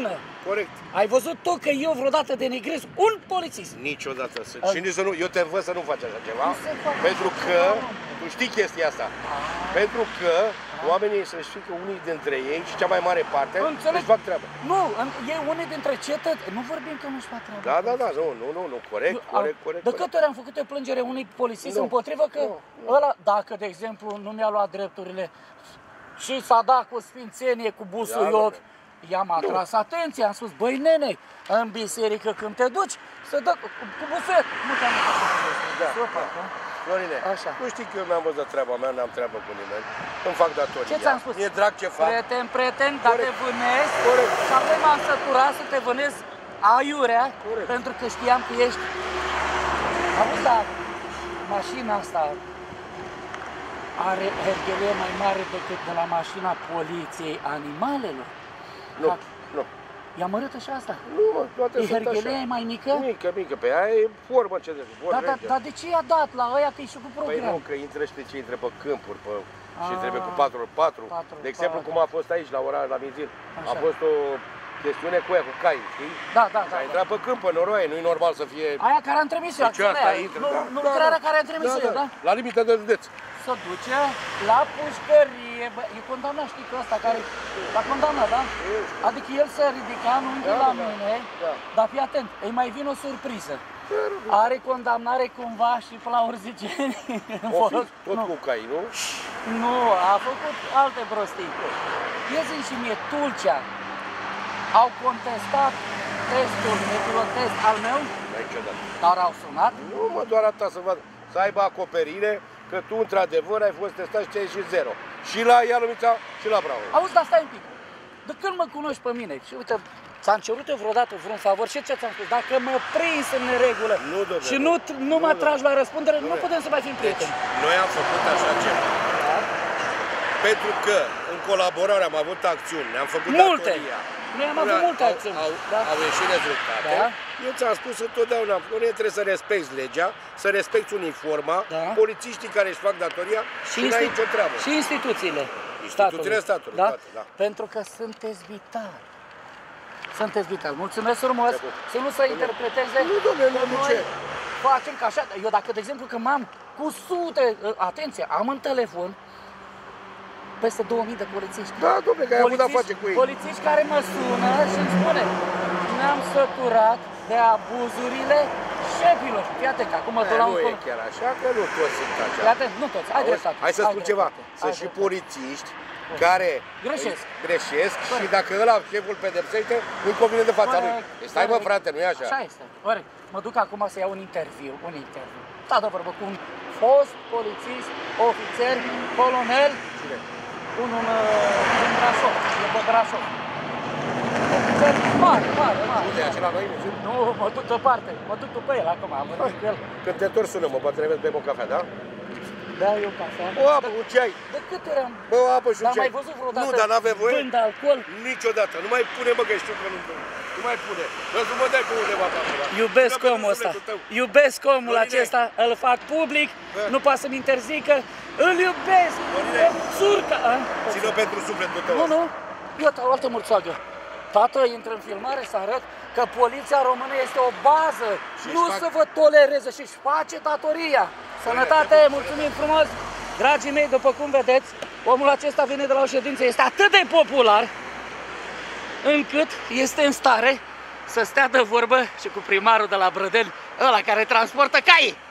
corect. Ai văzut tu că eu vreodată denigrez un polițist? Niciodată. Să- Și nici să nu, eu te învăț să nu faci așa ceva, pentru că, tu știi chestia asta, pentru că oamenii să știi că unii dintre ei și cea mai mare parte Înțeleg. își fac treaba. Nu, în- e unii dintre cetățeni. Nu vorbim că nu-și fac treaba. Da, da, da, nu, nu, nu, nu, corect, Eu- corect, corect. De corect. câte ori am făcut o plângere unui polițist Nu. împotrivă că ăla, dacă, de exemplu, nu mi-a luat drepturile și s-a dat cu sfințenie cu busul Da, ochi, i-am atras atenția, am spus, băi nene, în biserică când te duci, să dă cu, cu bufet. Nu te-am Da, Super, da? Florine, Așa. nu știi că eu mi-am văzut treaba mea, n-am treabă cu nimeni, îmi fac datoria. Ce ți-am spus? E drag ce fac. Prieten, prieten, dar te vânezi Corect. și apoi m-am săturat să te vânezi aiurea, Corect. pentru că știam că ești... Auzi, dar mașina asta are herghelie mai mare decât de la mașina poliției animalelor? Nu, Da. nu. I-am mărâtă și asta. Nu, mă, toate E sunt herghelie așa. mai mică? Mică, mică, pe aia e formă ce de Da, da, dar de ce i-a dat la ăia că e și cu Păi program? nu, că intră, știi ce intră pe câmpuri, pe... și Ah. trebuie cu patru ori patru. patru ori De exemplu, patru. cum a fost aici, la ora, la Mizil. A Așa. fost o chestiune cu aia, cu cai, știi? Da, da, Și da. a da. intrat pe câmp, pe noroaie, nu-i normal să fie... Aia care am trimis eu, Deci asta acțiunea aia. intră, Nu, da. nu Da, lucrarea da. care am trimis eu, da? La limită de județ. Să duce la pușcărie, bă, e condamnat, știi că ăsta care l-a condamnat, da? Adică el se ridica, nu încă Da, la da, da. mine, Da. dar fii atent, îi mai vine o surpriză. Are condamnare cumva și pe la urzigeni? O fi tot nu. cu cai, nu? Nu, a făcut alte prostii. Ia zi și mie, Tulcea, au contestat testul, etilotest al meu, Niciodată. dar au sunat. Nu, mă, doar atât să văd, să aibă acoperire, că tu, într-adevăr, ai fost testat și ți-ai ieșit zero. Și la Ialomița și la Bravo. Auzi, dar stai un pic. De când mă cunoști pe mine? Și uite, ți-am cerut eu vreodată vreun favor și ce ți-am spus? Dacă mă prins în neregulă Nu, domnule, și nu, nu mă nu, tragi la răspundere, nu Domnule. putem să mai fim prieteni. Noi am făcut așa ceva. Pentru că în colaborare am avut acțiuni, ne-am făcut Multe. datoria. Noi am avut Au- multe au- acțiuni. Au, Da. au ieșit rezultate. Da. Eu ți-am spus întotdeauna, noi trebuie să respecti legea, să respecti uniforma, Da. polițiștii care își fac datoria și, n-ai insti- nicio treabă. și instituțiile Instituțiile statului, da? toate, da. Pentru că sunteți vitali. Sunteți vitali. Mulțumesc frumos. Să nu se interpreteze Nu, domnule, nu, că de noi ce? facem ca așa. Eu dacă, de exemplu, că m-am cu sute, atenție, am în telefon peste două mii de polițiști. Da, domnule, că ai avut de-a face cu ei. Polițiști care mă sună și îmi spune ne-am săturat de abuzurile șefilor. Fii atent, că acum mă duc la un Nu e col. chiar așa, că nu toți sunt așa. Fii atent, nu toți, ai Auzi, dreptate. hai să ai spun ceva, dreptate, sunt ai și dreptate. polițiști care Greșesc. greșesc și dacă ăla șeful pedepsește, nu-i convine de fața lui. Corect, Deci stai mă corect. frate, nu e așa? Așa este, corect. Mă duc acum să iau un interviu, un interviu. Da, de vorbă cu un fost polițist, ofițer, colonel, un, un uh, din Brașov, e pe Brașov. Ofițer mare, mare, mare. Unde e acela noi? Nu știu. Nu, mă duc departe, mă duc după el acum, am vorbit cu el. Când te întorci sună-mă, bă, trebuie să bem o cafea, da? Da, eu cafea. O apă, un ceai. De câte ori am... Bă, o apă și un Dar ceai. mai văzut vreodată Nu, dar n-avem voie. vând alcool? Niciodată. Nu mai pune, bă, că știu că nu Nu mai pune. Vă mă dai pe undeva pe acolo. Iubesc Dă-mi omul ăsta, sunetul tău. iubesc omul Dorine. acesta, îl fac public, Bă. nu poate să-mi interzică, îl iubesc, Dorine. surcă. A? Ține-o pentru sufletul tău. Nu, nu, iată, o altă murțoagă. Tată, intră în filmare să arăt că poliția română este o bază, nu fac- să vă tolereze și își face datoria. Sănătate, mulțumim frumos! Dragii mei, după cum vedeți, omul acesta vine de la o ședință, este atât de popular încât este în stare să stea de vorbă și cu primarul de la Brădeni, ăla care transportă caii.